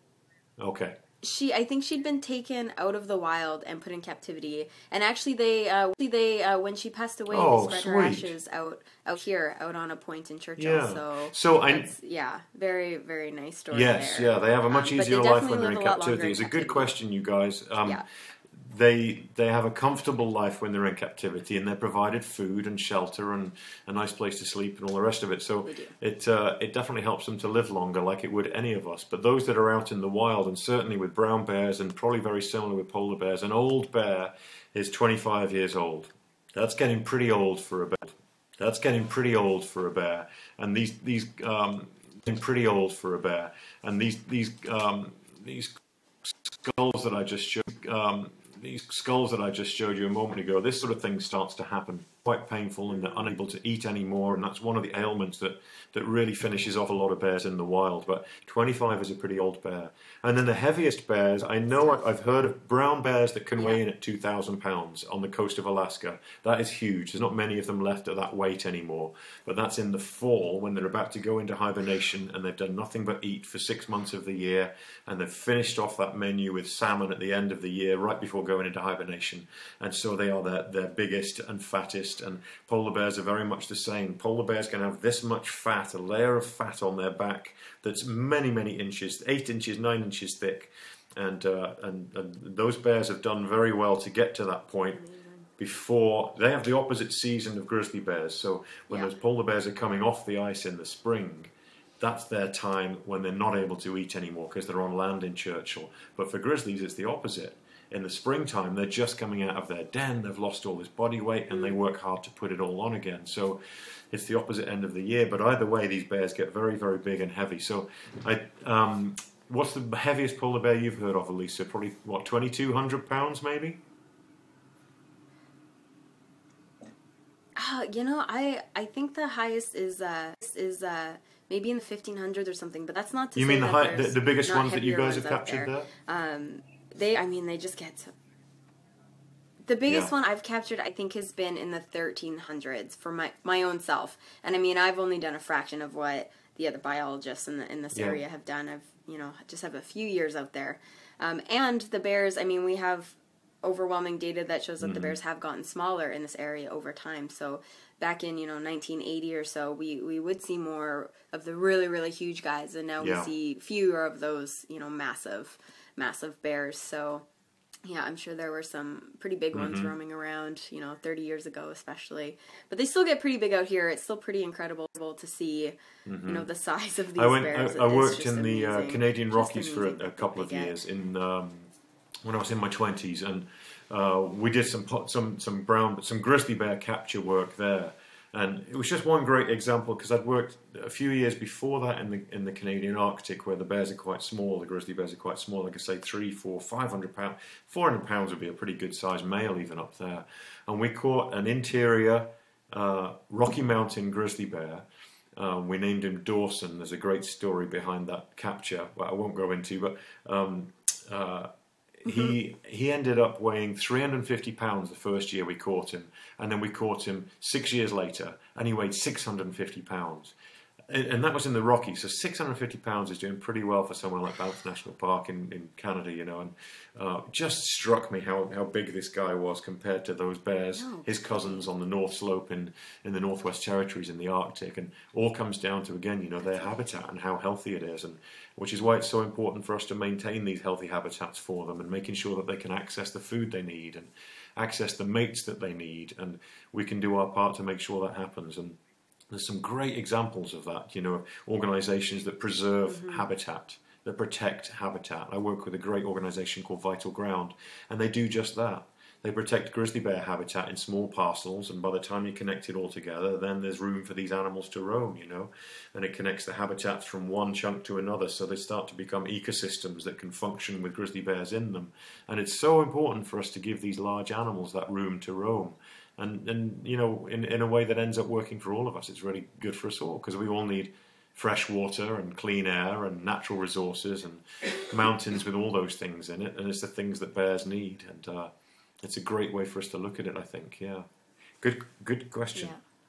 Okay. she I think she'd been taken out of the wild and put in captivity. And actually, they uh, they uh, when she passed away, Oh, they spread her sweet. ashes out out here, out on a point in Churchill. Yeah. So So I- it's- yeah, very very nice story. Yes, there. yeah, they have a much Um, but easier they life definitely when they're in live a lot longer captivity. in It's a good captivity. question, you guys. Um, Yeah. They they have a comfortable life when they're in captivity, and they're provided food and shelter and a nice place to sleep and all the rest of it. So They do. it uh, it definitely helps them to live longer, like it would any of us. But those that are out in the wild, and certainly with brown bears, and probably very similar with polar bears, an old bear is twenty-five years old. That's getting pretty old for a bear. That's getting pretty old for a bear. And these these um, getting pretty old for a bear. And these these um, these skulls that I just showed. Um, These skulls that I just showed you a moment ago, this sort of thing starts to happen. Quite painful, and they're unable to eat anymore, and that's one of the ailments that, that really finishes off a lot of bears in the wild. But twenty-five is a pretty old bear. And then the heaviest bears, I know I've heard of brown bears that can weigh in at two thousand pounds on the coast of Alaska. That is huge. There's not many of them left at that weight anymore. But that's in the fall when they're about to go into hibernation, and they've done nothing but eat for six months of the year, and they've finished off that menu with salmon at the end of the year, right before going into hibernation. And so they are their, their biggest and fattest. And polar bears are very much the same. Polar bears can have this much fat, a layer of fat on their back that's many, many inches, eight inches, nine inches thick. And, uh, and, and those bears have done very well to get to that point before they have the opposite season of grizzly bears. So when Yeah. those polar bears are coming off the ice in the spring, that's their time when they're not able to eat anymore because they're on land in Churchill. But for grizzlies, it's the opposite. In the springtime, they're just coming out of their den, they've lost all this body weight, and they work hard to put it all on again. So it's the opposite end of the year. But either way, these bears get very, very big and heavy. So I, um, what's the heaviest polar bear you've heard of, Alysa? Probably, what, twenty-two hundred pounds maybe? Uh, you know, I I think the highest is uh is uh maybe in the fifteen hundreds or something, but that's not to You say mean the, that high, the, there's the biggest not ones that you heavier guys have ones out captured there? Um, they, I mean, they just get so... The biggest Yeah. one I've captured, I think, has been in the thirteen hundreds for my my own self. And I mean, I've only done a fraction of what the other biologists in the in this Yeah. area have done. I've you know just have a few years out there, um, and the bears. I mean, we have overwhelming data that shows that Mm-hmm. the bears have gotten smaller in this area over time. So back in you know nineteen eighty or so, we we would see more of the really really huge guys, and now Yeah. we see fewer of those you know massive massive bears. So. Yeah, I'm sure there were some pretty big ones Mm-hmm. roaming around, you know, thirty years ago especially. But they still get pretty big out here. It's still pretty incredible to see, you know, the size of these I went. bears. I, I It is worked just in the uh, amazing. Canadian Just Rockies for amazing a, a what couple they of get. years in um, when I was in my twenties, and uh, we did some po- some some brown, some grizzly bear capture work there, and it was just one great example because I'd worked a few years before that in the in the Canadian Arctic where the bears are quite small, the grizzly bears are quite small. Like I say, three, four, five hundred pounds, four hundred pounds would be a pretty good sized male even up there, and we caught an interior uh, Rocky Mountain grizzly bear. Um, we named him Dawson. There's a great story behind that capture, but I won't go into. But um, uh, he he ended up weighing three hundred fifty pounds the first year we caught him, and then we caught him six years later, and he weighed six hundred fifty pounds. And and that was in the Rockies, so six hundred fifty pounds is doing pretty well for somewhere like Banff National Park in, in Canada, you know, and uh, just struck me how, how big this guy was compared to those bears, No. his cousins on the North Slope in, in the Northwest Territories in the Arctic, and all comes down to, again, you know, their habitat and how healthy it is, and which is why it's so important for us to maintain these healthy habitats for them and making sure that they can access the food they need and access the mates that they need, and we can do our part to make sure that happens. And there's some great examples of that, you know, organisations that preserve mm-hmm. habitat, that protect habitat. I work with a great organisation called Vital Ground, and they do just that. They protect grizzly bear habitat in small parcels, and by the time you connect it all together, then there's room for these animals to roam, you know, and it connects the habitats from one chunk to another, so they start to become ecosystems that can function with grizzly bears in them. And it's so important for us to give these large animals that room to roam. And, and you know, in, in a way that ends up working for all of us. It's really good for us all, because we all need fresh water and clean air and natural resources and mountains with all those things in it. And it's the things that bears need. And uh, it's a great way for us to look at it, I think. Yeah. Good good question.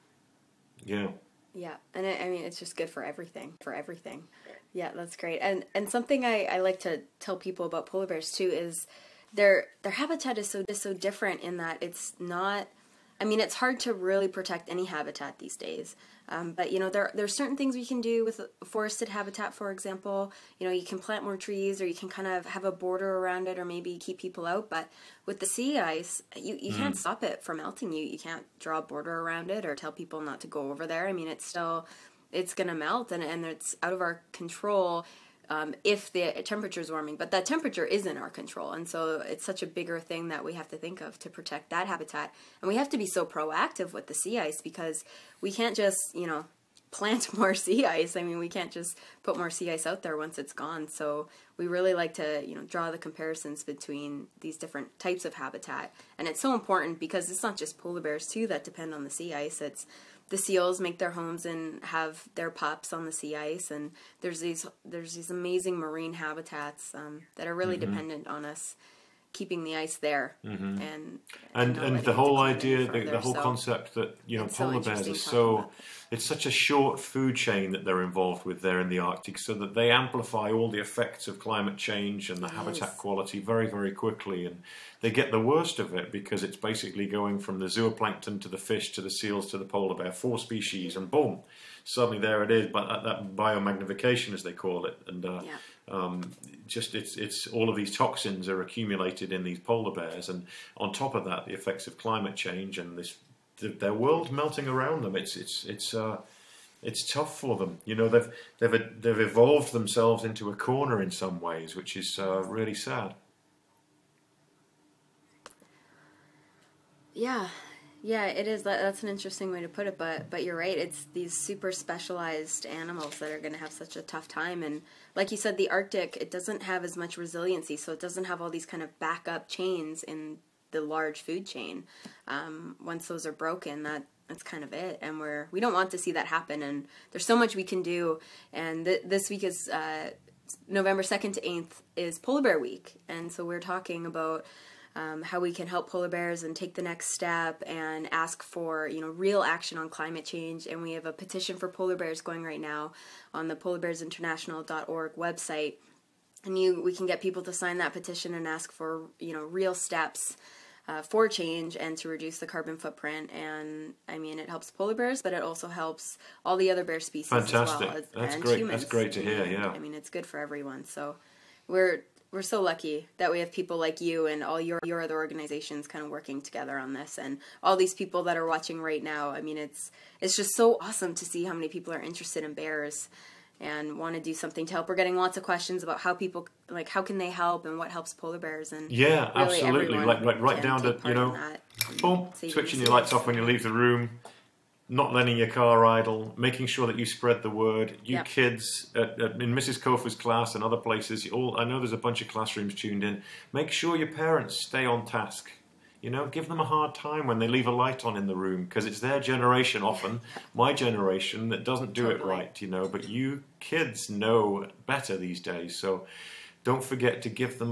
Yeah. Yeah. Yeah. And I, I mean, it's just good for everything, for everything. Yeah, that's great. And and something I, I like to tell people about polar bears, too, is their their habitat is so, is so different in that it's not... I mean, it's hard to really protect any habitat these days. Um, but, you know, there there's certain things we can do with forested habitat, for example. You know, you can plant more trees, or you can kind of have a border around it, or maybe keep people out. But with the sea ice, you, you mm. can't stop it from melting. You you can't draw a border around it or tell people not to go over there. I mean, it's still, it's going to melt, and, and it's out of our control. Um, if the temperature is warming, but that temperature is in our control, and so it's such a bigger thing that we have to think of to protect that habitat. And we have to be so proactive with the sea ice, because we can't just, you know, plant more sea ice. I mean, we can't just put more sea ice out there once it's gone. So we really like to, you know, draw the comparisons between these different types of habitat. And it's so important, because it's not just polar bears too that depend on the sea ice. It's the seals make their homes and have their pups on the sea ice, and there's these there's these amazing marine habitats um, that are really mm-hmm. dependent on us keeping the ice there. Mm-hmm. And and, and, and the whole idea, the, the whole so concept that, you know, polar so bears are so, it's such a short food chain that they're involved with there in the Arctic, so that they amplify all the effects of climate change and the it habitat is. quality quality very, very quickly. And they get the worst of it, because it's basically going from the zooplankton to the fish to the seals to the polar bear, four species, and boom, suddenly there it is. But that, that biomagnification, as they call it, and uh, yeah. um, just it's it's all of these toxins are accumulated in these polar bears, and on top of that, the effects of climate change and this their world melting around them. It's it's it's uh, it's tough for them. You know, they've they've they've evolved themselves into a corner in some ways, which is uh, really sad. Yeah, yeah, it is. That, that's an interesting way to put it, but but you're right. It's these super specialized animals that are going to have such a tough time. And like you said, the Arctic, it doesn't have as much resiliency, so it doesn't have all these kind of backup chains in the large food chain. Um, once those are broken, that that's kind of it. And we're we don't want to see that happen. And there's so much we can do. And th- this week is uh, November second to eighth is Polar Bear Week, and so we're talking about Um, how we can help polar bears and take the next step and ask for, you know, real action on climate change. And we have a petition for polar bears going right now on the polar bears international dot org website. And you, we can get people to sign that petition and ask for, you know, real steps uh, for change and to reduce the carbon footprint. And I mean, it helps polar bears, but it also helps all the other bear species. Fantastic. As well as, That's and great. humans. That's great to hear. And, Yeah. I mean, it's good for everyone. So we're We're so lucky that we have people like you and all your your other organizations kind of working together on this, and all these people that are watching right now. I mean, it's it's just so awesome to see how many people are interested in bears and want to do something to help. We're getting lots of questions about how people, like, how can they help and what helps polar bears. And yeah, really absolutely. Like, like right down to, you know, boom, switching your lights off when you leave the room, not letting your car idle, making sure that you spread the word. You yep. kids, at, at, in Missus Kofa's class and other places, you all I know there's a bunch of classrooms tuned in. Make sure your parents stay on task. You know, give them a hard time when they leave a light on in the room, because it's their generation often, my generation, that doesn't do totally. it right, you know. But you kids know better these days, so don't forget to give them a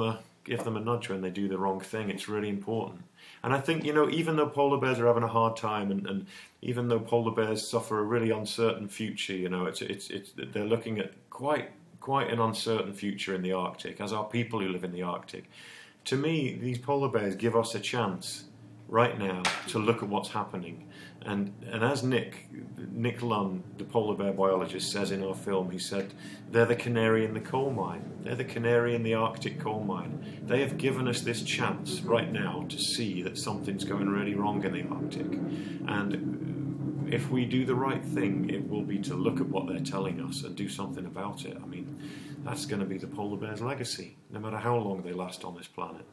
give them a nudge when they do the wrong thing. It's really important. And I think, you know, even though polar bears are having a hard time, and, and even though polar bears suffer a really uncertain future, you know, it's it's it's they're looking at quite quite an uncertain future in the Arctic, as are people who live in the Arctic. To me, these polar bears give us a chance right now to look at what's happening. And and as Nick Nick Lunn, the polar bear biologist, says in our film, he said, they're the canary in the coal mine. They're the canary in the Arctic coal mine. They have given us this chance right now to see that something's going really wrong in the Arctic. And if we do the right thing, it will be to look at what they're telling us and do something about it. I mean, that's going to be the polar bear's legacy, no matter how long they last on this planet.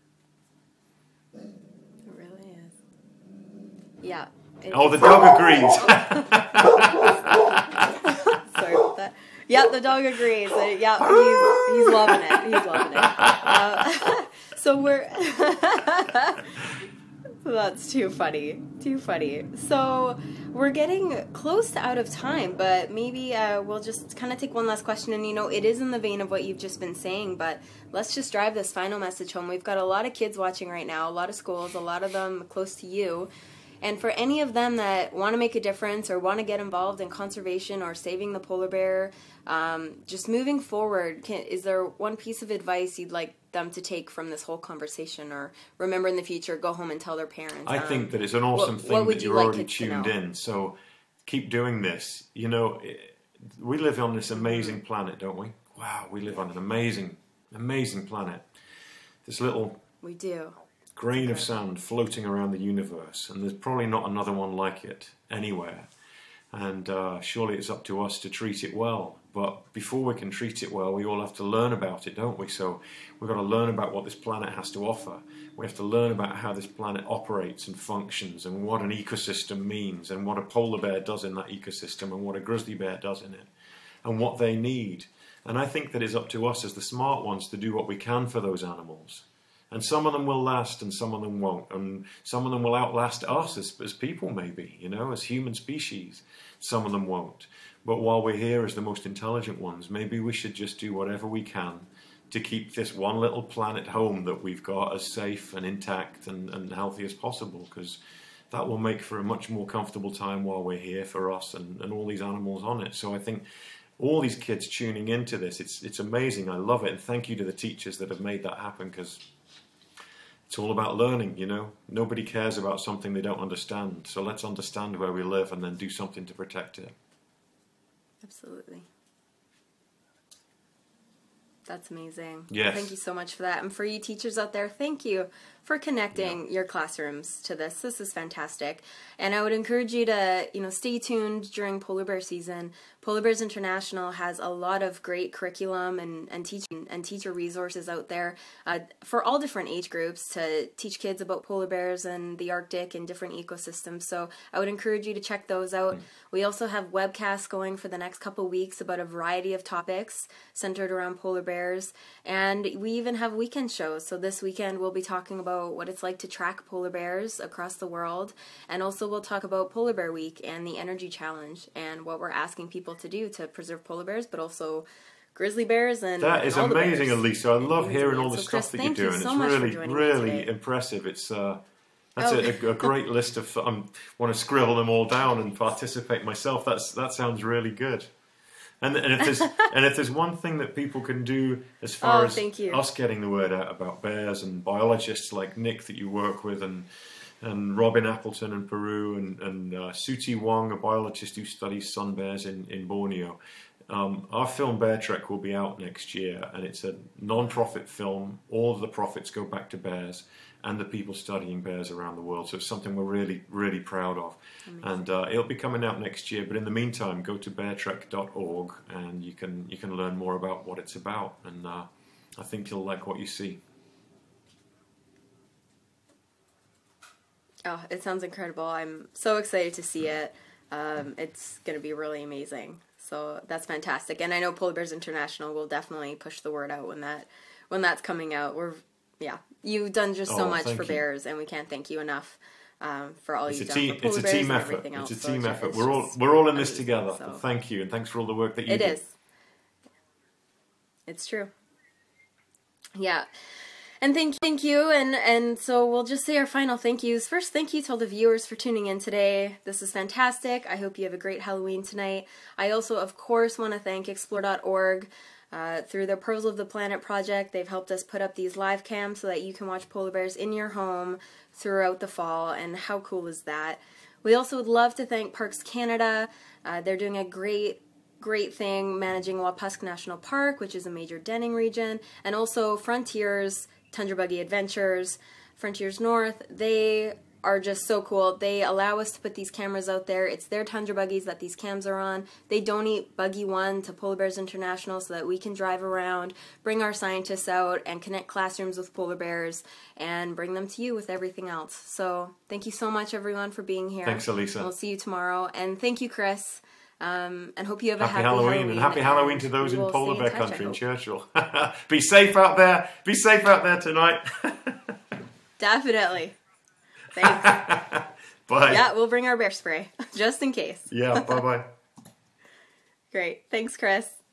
It really is. Yeah. Oh, the dog agrees. Sorry about that. Yeah, the dog agrees. Uh, yeah, he's, he's loving it. He's loving it. Uh, so we're... That's too funny. Too funny. So we're getting close to out of time, but maybe uh, we'll just kind of take one last question. And, you know, it is in the vein of what you've just been saying, but let's just drive this final message home. We've got a lot of kids watching right now, a lot of schools, a lot of them close to you. And for any of them that want to make a difference or want to get involved in conservation or saving the polar bear, um, just moving forward, can, is there one piece of advice you'd like them to take from this whole conversation, or remember in the future, go home and tell their parents? I um, think that it's an awesome what, thing what that you're you like already tuned in. So keep doing this. You know, we live on this amazing mm-hmm. planet, don't we? Wow, we live on an amazing, amazing planet. This little... We do. grain of sand floating around the universe, and there's probably not another one like it anywhere. And uh, surely it's up to us to treat it well. But before we can treat it well, we all have to learn about it, don't we? So we've got to learn about what this planet has to offer. We have to learn about how this planet operates and functions, and what an ecosystem means, and what a polar bear does in that ecosystem, and what a grizzly bear does in it, and what they need. And I think that it's up to us as the smart ones to do what we can for those animals. And some of them will last and some of them won't. And some of them will outlast us as, as people, maybe, you know, as human species. Some of them won't. But while we're here as the most intelligent ones, maybe we should just do whatever we can to keep this one little planet home that we've got as safe and intact and, and healthy as possible, because that will make for a much more comfortable time while we're here for us and, and all these animals on it. So I think all these kids tuning into this, it's, it's amazing. I love it. And thank you to the teachers that have made that happen, because it's all about learning, you know. Nobody cares about something they don't understand. So let's understand where we live and then do something to protect it. Absolutely. That's amazing. Yes. Thank you so much for that. And for you teachers out there, thank you for connecting yeah. your classrooms to this. This is fantastic. And I would encourage you to, you know, stay tuned during polar bear season. Polar Bears International has a lot of great curriculum and, and teaching and teacher resources out there uh, for all different age groups to teach kids about polar bears and the Arctic and different ecosystems. So I would encourage you to check those out. Mm. We also have webcasts going for the next couple weeks about a variety of topics centered around polar bears. And we even have weekend shows. So this weekend we'll be talking about what it's like to track polar bears across the world. And also we'll talk about Polar Bear Week and the Energy Challenge and what we're asking people to do to preserve polar bears, but also grizzly bears and that is and amazing, Alysa. I love hearing all the so stuff Chris, that you're doing. You so it's really, really impressive. It's uh, that's oh. a, a great list of. I um, want to scribble them all down and participate myself. That's that sounds really good. And, and if there's and if there's one thing that people can do as far oh, as you. us getting the word out about bears and biologists like Nick that you work with, and and Robin Appleton in Peru, and, and uh, Suti Wong, a biologist who studies sun bears in, in Borneo. Um, our film Bear Trek will be out next year, and it's a non-profit film. All of the profits go back to bears and the people studying bears around the world. So it's something we're really, really proud of. Amazing. And uh, it'll be coming out next year. But in the meantime, go to bear trek dot org and you can you can learn more about what it's about. And uh, I think you'll like what you see. Oh, it sounds incredible. I'm so excited to see it. Um, it's going to be really amazing. So that's fantastic. And I know Polar Bears International will definitely push the word out when that when that's coming out. We're yeah, you've done just so oh, much for you. bears, and we can't thank you enough um, for all it's you've team, done for polar it's a bears team and effort. everything else. It's a team so effort. it's We're all we're all in this amazing, together. So. Thank you, and thanks for all the work that you it do. It is. It's true. Yeah. And thank, thank you, and, and so we'll just say our final thank yous. First, thank you to all the viewers for tuning in today. This is fantastic. I hope you have a great Halloween tonight. I also, of course, want to thank explore dot org. Uh, through their Pearls of the Planet project, they've helped us put up these live cams so that you can watch polar bears in your home throughout the fall, and how cool is that? We also would love to thank Parks Canada. Uh, they're doing a great great thing managing Wapusk National Park, which is a major denning region, and also Frontiers Tundra Buggy Adventures, Frontiers North. They are just so cool. They allow us to put these cameras out there. It's their Tundra Buggies that these cams are on. They donate Buggy One to Polar Bears International so that we can drive around, bring our scientists out, and connect classrooms with polar bears, and bring them to you with everything else. So thank you so much, everyone, for being here. Thanks, Alysa. We'll see you tomorrow. And thank you, Chris. Um, and hope you have happy a happy Halloween, Halloween. and happy Halloween to and those in we'll polar stay bear touch, country I in hope. Churchill. Be safe out there. Be safe out there tonight. Definitely. Thanks. Bye. Yeah, we'll bring our bear spray, just in case. Yeah, bye-bye. Great. Thanks, Chris.